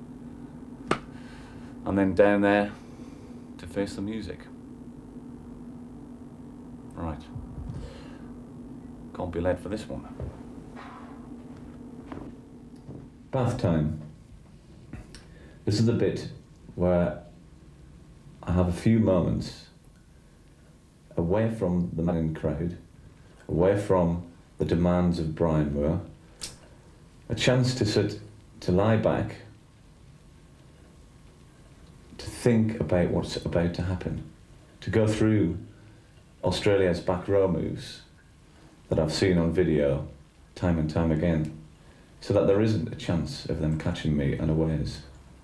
and then down there to face the music. Right. Can't be late for this one. Bath time. This is the bit where I have a few moments away from the man in the crowd, away from the demands of Brian Moore, a chance to sit, to lie back, to think about what's about to happen, to go through Australia's back row moves that I've seen on video time and time again, so that there isn't a chance of them catching me unawares.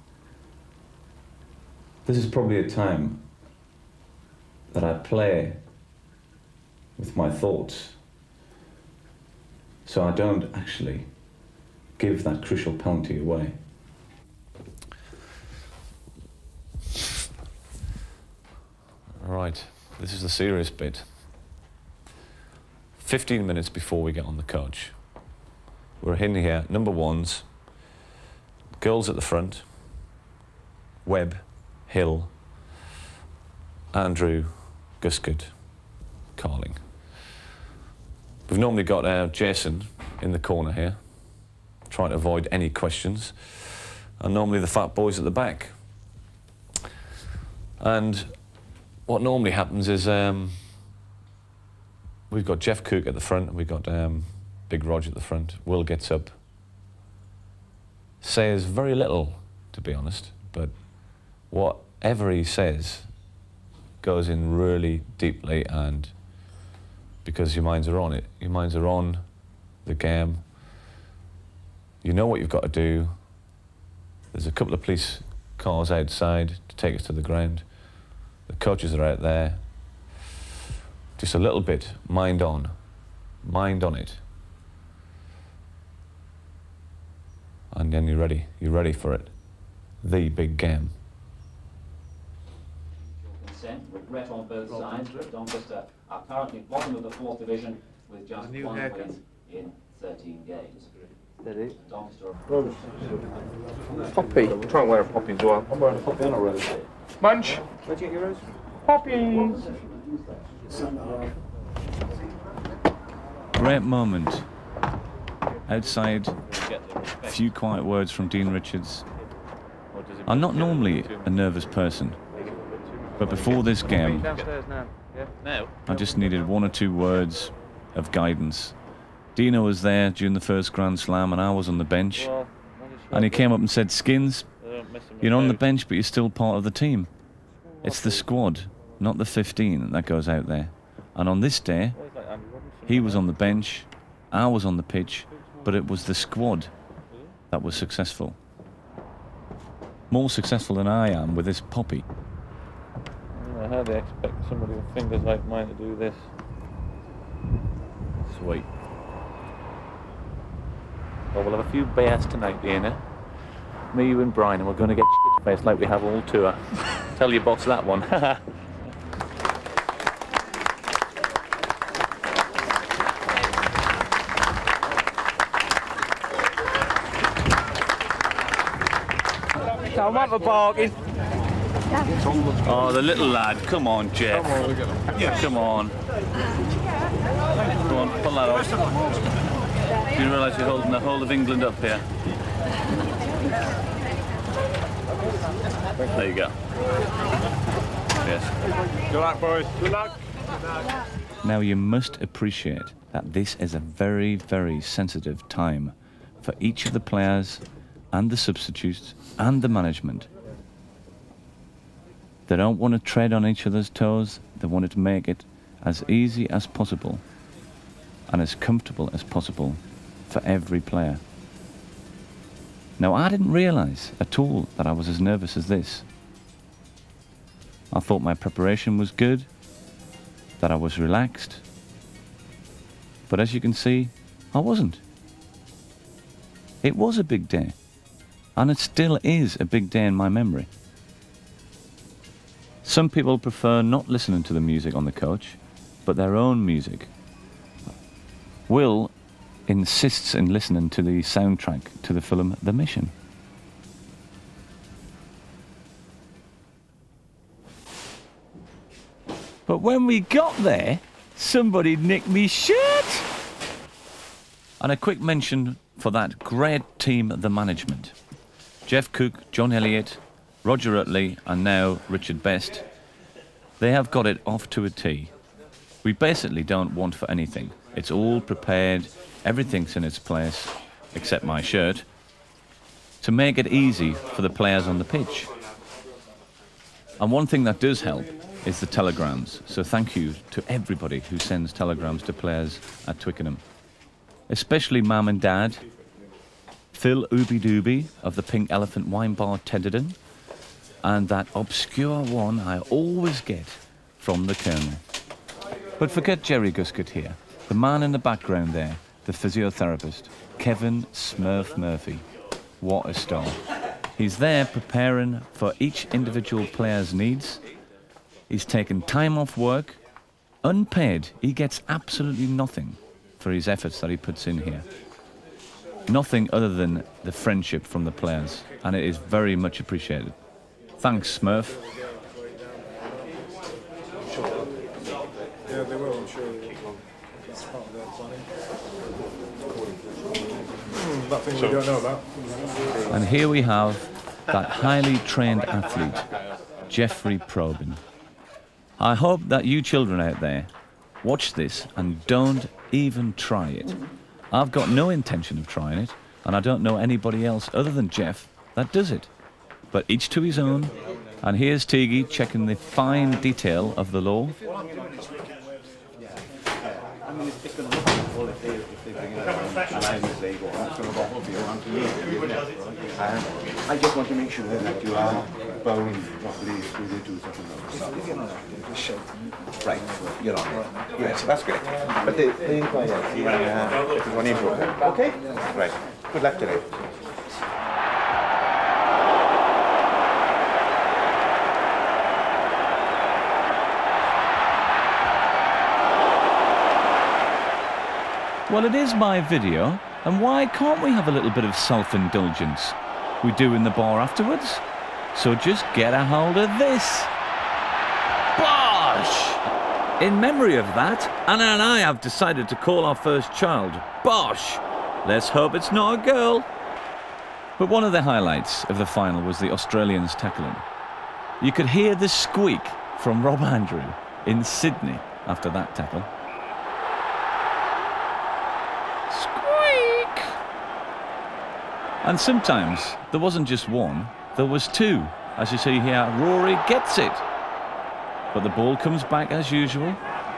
This is probably a time that I play with my thoughts, so I don't actually give that crucial penalty away. Right, this is the serious bit. 15 minutes before we get on the coach. We're in here, number 1s, girls at the front, Webb, Hill, Andrew Gusgood Carling. We've normally got Jason in the corner here, trying to avoid any questions, and normally the fat boys at the back. And what normally happens is we've got Jeff Cook at the front, and we've got Big Rog at the front. Will gets up, says very little, to be honest, but whatever he says goes in really deeply, and because your minds are on it. Your minds are on the game. You know what you've got to do. There's a couple of police cars outside to take us to the ground. The coaches are out there. Just a little bit, mind on it. And then you're ready for it. The big game. Regret on both sides. Doncaster are currently bottom of the 4th division with just 1 win in 13 games. Doncaster. Poppy. Try and wear a poppy as well. I'm wearing a poppy and a rose. Munch. Where'd you get your rose? Poppies. Great moment. Outside, a few quiet words from Dean Richards. I'm not normally a nervous person, but before this game, I just needed 1 or 2 words of guidance. Dino was there during the first Grand Slam, and I was on the bench. And he came up and said, "Skins, you're on the bench, but you're still part of the team. It's the squad, not the 15, that goes out there." And on this day, he was on the bench, I was on the pitch, but it was the squad that was successful. More successful than I am with this poppy. How do they expect somebody with fingers like mine to do this? Sweet. Well, we'll have a few bears tonight, Dana. Me, you and Brian, and we're going to get shit-faced like we have all tour. Tell your boss that one. Come on, the bargain. Oh, the little lad. Come on, Jeff. Come on, look at him. Come on. Come on, pull that off. Do you realise you're holding the whole of England up here? There you go. Yes. Good luck, boys. Good luck. Now you must appreciate that this is a very, very sensitive time for each of the players and the substitutes and the management. They don't want to tread on each other's toes. They wanted to make it as easy as possible and as comfortable as possible for every player. Now, I didn't realise at all that I was as nervous as this. I thought my preparation was good, that I was relaxed, but as you can see, I wasn't. It was a big day, and it still is a big day in my memory. Some people prefer not listening to the music on the coach, but their own music. Will insists in listening to the soundtrack to the film The Mission. But when we got there, somebody nicked me shirt! And a quick mention for that great team, the management. Jeff Cook, John Elliott, Roger Utley, and now Richard Best. They have got it off to a T. We basically don't want for anything. It's all prepared, everything's in its place, except my shirt, to make it easy for the players on the pitch. And one thing that does help is the telegrams. So thank you to everybody who sends telegrams to players at Twickenham. Especially Mum and Dad, Phil Ooby Dooby of the Pink Elephant Wine Bar Tenderden, and that obscure one I always get from the Colonel. But forget Jerry Gusgood here. The man in the background there, the physiotherapist, Kevin Smurf Murphy. What a star. He's there preparing for each individual player's needs. He's taken time off work, unpaid. He gets absolutely nothing for his efforts that he puts in here. Nothing other than the friendship from the players, and it is very much appreciated. Thanks, Smurf. that thing we don't know about. And here we have that highly trained athlete, Jeffrey Probyn. I hope that you children out there watch this and don't even try it. I've got no intention of trying it, and I don't know anybody else other than Jeff that does it. But each to his own, and here's Tiggy checking the fine detail of the law. I just want to make sure that you are bound properly through the two Right, you're on it. Yes, that's great. But the inquiry is one important. Okay? Right. Good luck today. Well, it is my video, and why can't we have a little bit of self-indulgence? We do in the bar afterwards. So just get a hold of this. Bosh! In memory of that, Anna and I have decided to call our first child Bosh. Let's hope it's not a girl. But one of the highlights of the final was the Australians tackling. You could hear the squeak from Rob Andrew in Sydney after that tackle. And sometimes there wasn't just one, there was two. As you see here, Rory gets it. But the ball comes back as usual.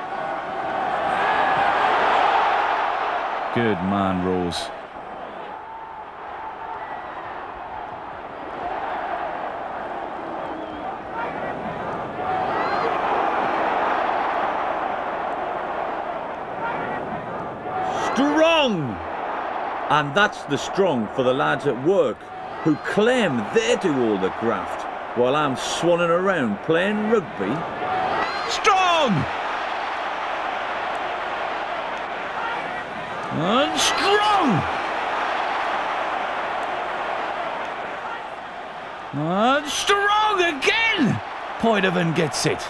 Good man, Rose. Strong! And that's the strong for the lads at work, who claim they do all the graft, while I'm swanning around playing rugby. Strong! And strong! And strong again! Poidevin gets it.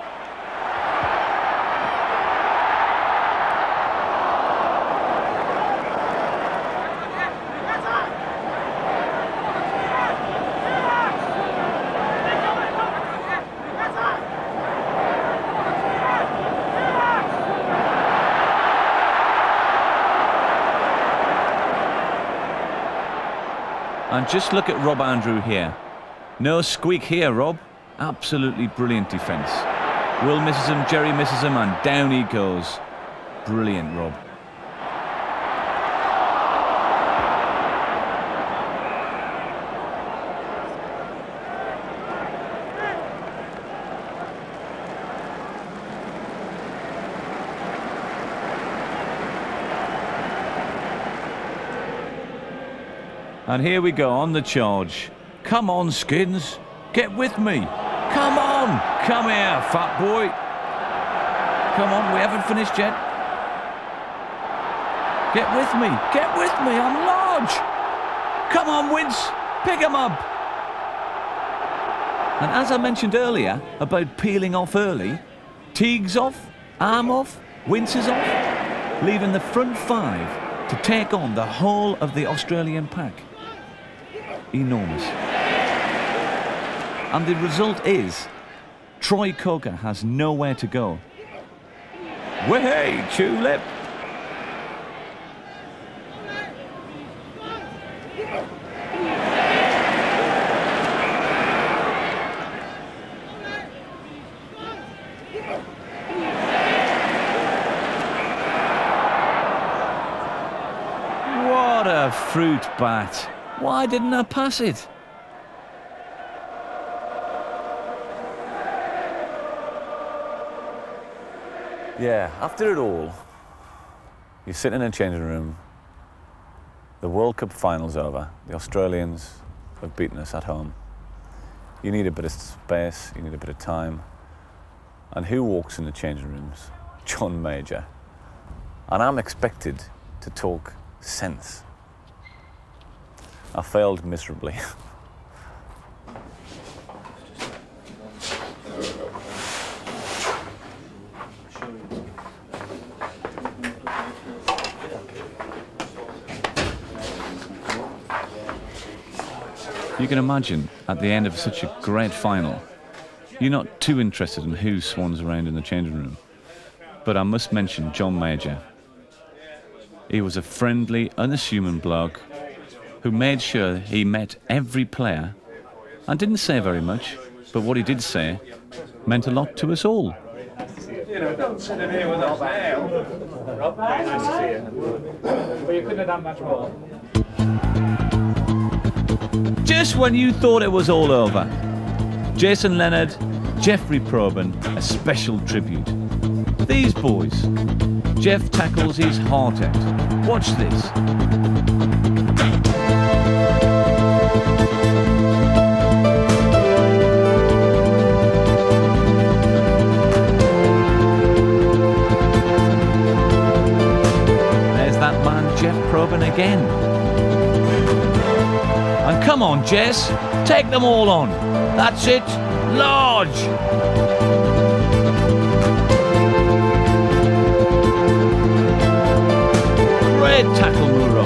And just look at Rob Andrew here. No squeak here, Rob. Absolutely brilliant defence. Will misses him, Jerry misses him, and down he goes. Brilliant, Rob. And here we go on the charge. Come on, Skins. Get with me. Come on. Come here, fat boy. Come on, we haven't finished yet. Get with me. Get with me. I'm large. Come on, Wince. Pick him up. And as I mentioned earlier about peeling off early, Teague's off, Arm off, Wince is off, leaving the front five to take on the whole of the Australian pack. Enormous. And the result is Troy Coker has nowhere to go. Way, Tulip! What a fruit bat! Why didn't I pass it? Yeah, after it all, you sit in a changing room, the World Cup final's over, the Australians have beaten us at home. You need a bit of space, you need a bit of time. And who walks in the changing rooms? John Major. And I'm expected to talk sense. I failed miserably. You can imagine, at the end of such a great final, you're not too interested in who swans around in the changing room. But I must mention John Major. He was a friendly, unassuming bloke who made sure he met every player and didn't say very much, but what he did say meant a lot to us all. You know, don't sit in here with us now. Rob, very nice to see you. But you couldn't have done much more. Just when you thought it was all over, Jason Leonard, Jeffrey Probyn, a special tribute. These boys. Jeff tackles his heart out. Watch this. There's that man, Jeff Probyn, again. And come on, Jess, take them all on. That's it. Large. Great tackle, Muro.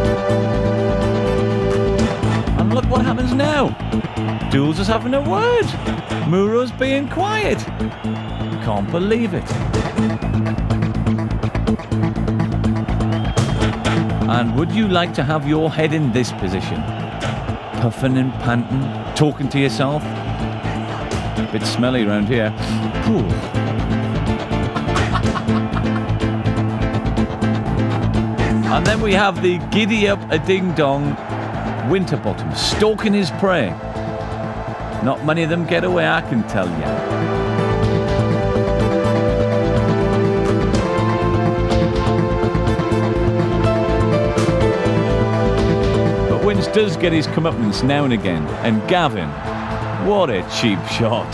And look what happens now. Dools is having a word. Muro's being quiet. Can't believe it. And would you like to have your head in this position? Puffing and panting, talking to yourself. A bit smelly around here. Ooh. And then we have the giddy up a ding dong Winterbottom stalking his prey. Not many of them get away, I can tell you. Wins does get his comeuppance now and again, and Gavin, what a cheap shot.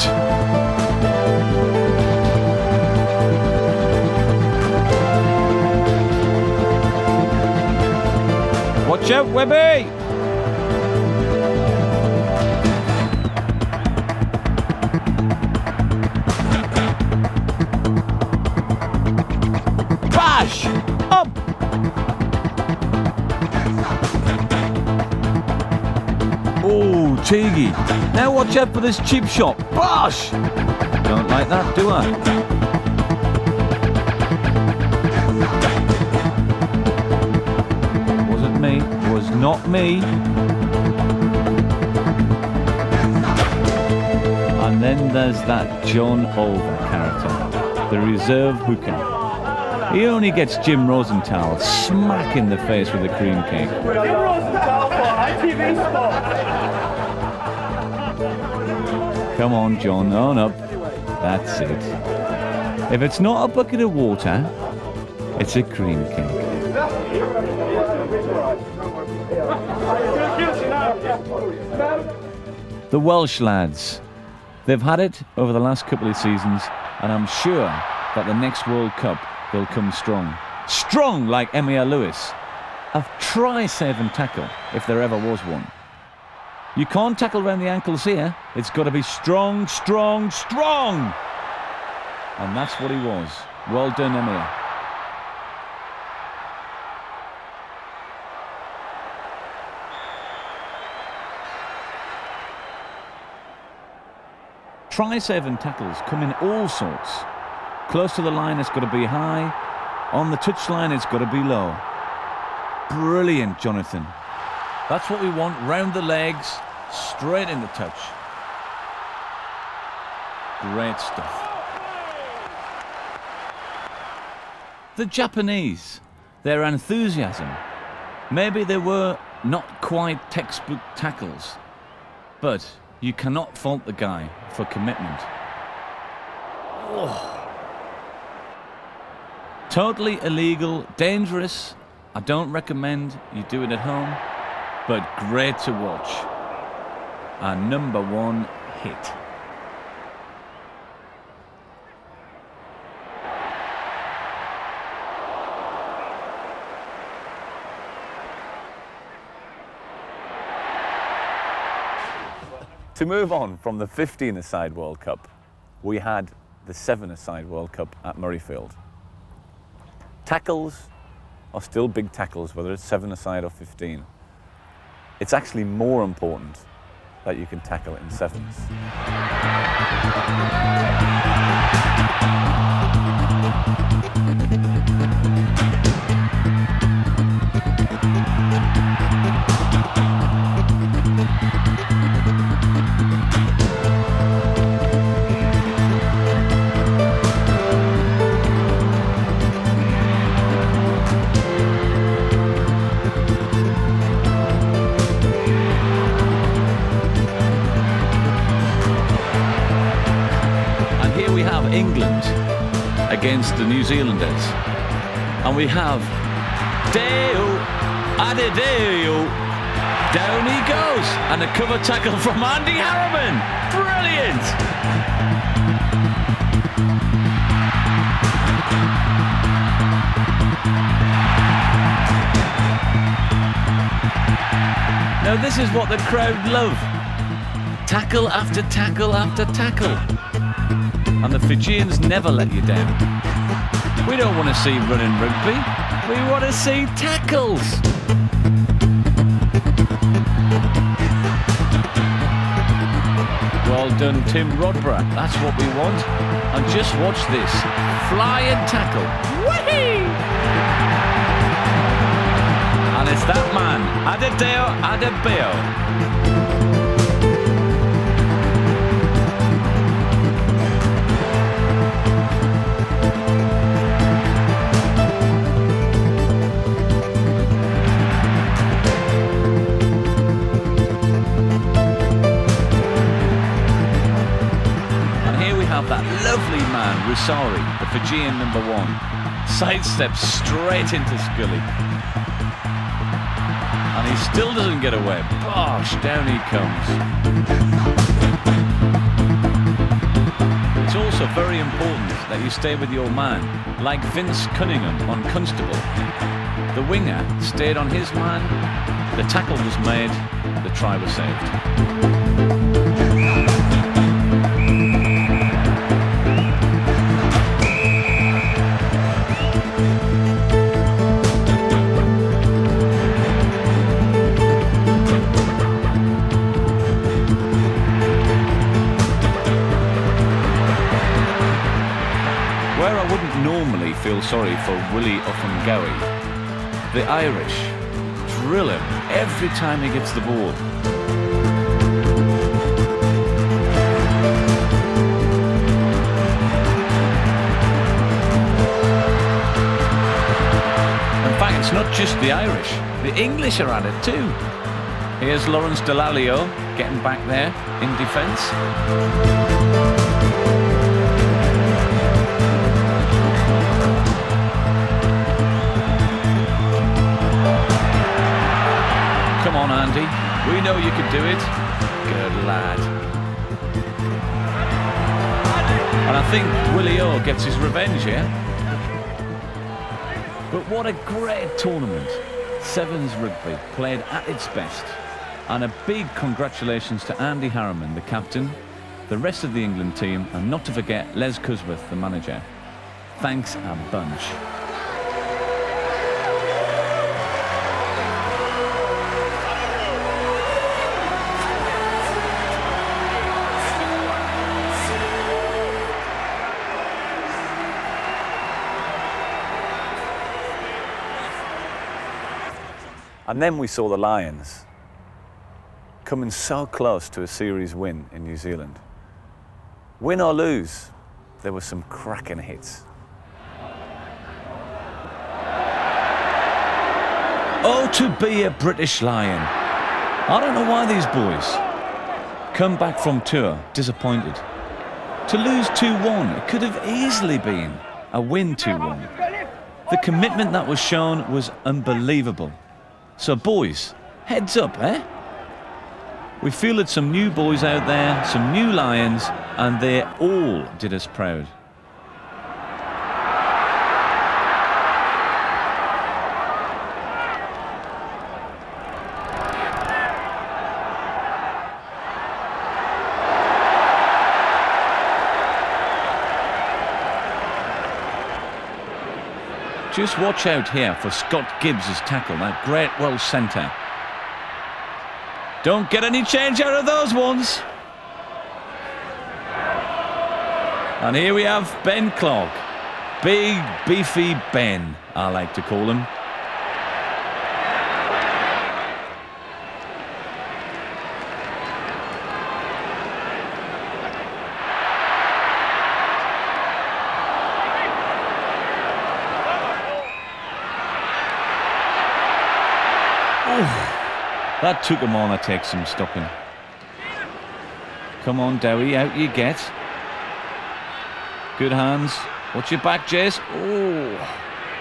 Watch out, Webby! Bash! Up! Oh, Teague. Now watch out for this cheap shot. Bosh! Don't like that, do I? Wasn't me. Was not me. And then there's that John Olver character, the reserve hooker. He only gets Jim Rosenthal smack in the face with a cream cake. Jim Rosenthal for ITV Sport. Come on, John, on up. That's it. If it's not a bucket of water, it's a cream cake. The Welsh lads, they've had it over the last couple of seasons, and I'm sure that the next World Cup they'll come strong. Strong like Emyr Lewis. A try-saving tackle, if there ever was one. You can't tackle around the ankles here. It's got to be strong, strong, strong. And that's what he was. Well done, Emyr. Try-saving tackles come in all sorts. Close to the line, it's got to be high. On the touchline, it's got to be low. Brilliant, Jonathan. That's what we want, round the legs, straight in the touch. Great stuff. The Japanese, their enthusiasm. Maybe they were not quite textbook tackles, but you cannot fault the guy for commitment. Oh. Totally illegal, dangerous. I don't recommend you do it at home, but great to watch. A #1 hit. To move on from the 15-a-side World Cup, we had the 7-a-side World Cup at Murrayfield. Tackles are still big tackles, whether it's 7-a-side or 15. It's actually more important that you can tackle in sevens. England against the New Zealanders, and we have Deo Adedeo. Down he goes, and a cover tackle from Andy Harriman. Brilliant! Now this is what the crowd love. Tackle after tackle after tackle. And the Fijians never let you down. We don't want to see running rugby, we want to see tackles. Well done, Tim Rodborough, that's what we want. And just watch this, flying tackle. Whee! And it's that man, Adedeo Adebeo. That lovely man, Rusari, the Fijian #1, sidesteps straight into Scully. And he still doesn't get away. Bosh, down he comes. It's also very important that you stay with your man, like Vince Cunningham on Constable. The winger stayed on his man, the tackle was made, the try was saved. Feel sorry for Willie Offangawi. The Irish drill him every time he gets the ball. In fact, it's not just the Irish, the English are at it too. Here's Lawrence Dallaglio getting back there in defence. Come on, Andy. We know you can do it. Good lad. And I think Willie O gets his revenge here. But what a great tournament. Sevens rugby played at its best. And a big congratulations to Andy Harriman, the captain, the rest of the England team, and not to forget Les Cusworth, the manager. Thanks a bunch. And then we saw the Lions coming so close to a series win in New Zealand. Win or lose, there were some cracking hits. Oh, to be a British Lion. I don't know why these boys come back from tour disappointed. To lose 2-1, it could have easily been a win 2-1. The commitment that was shown was unbelievable. So boys, heads up, eh? We fielded some new boys out there, some new Lions, and they all did us proud. Just watch out here for Scott Gibbs' tackle, that great Welsh centre. Don't get any change out of those ones. And here we have Ben Clark. Big, beefy Ben, I like to call him. That took him on, it takes some stopping. Come on, Dowie, out you get. Good hands. Watch your back, Jez. Oh.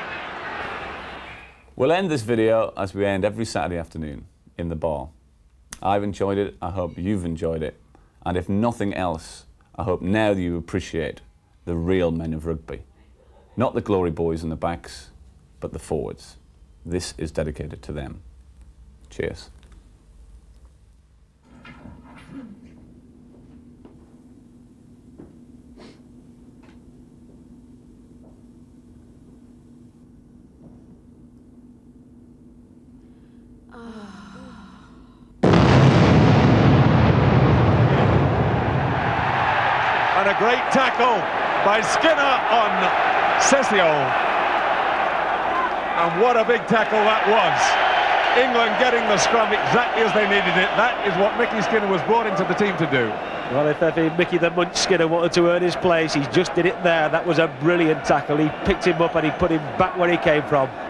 We'll end this video as we end every Saturday afternoon, in the bar. I've enjoyed it, I hope you've enjoyed it. And if nothing else, I hope now that you appreciate the real men of rugby. Not the glory boys in the backs, but the forwards. This is dedicated to them. Cheers. And a great tackle by Skinner on Sessio. And what a big tackle that was. England getting the scrum exactly as they needed it. That is what Mickey Skinner was brought into the team to do. Well, if ever Mickey the Munch Skinner wanted to earn his place, he just did it there. That was a brilliant tackle. He picked him up and he put him back where he came from.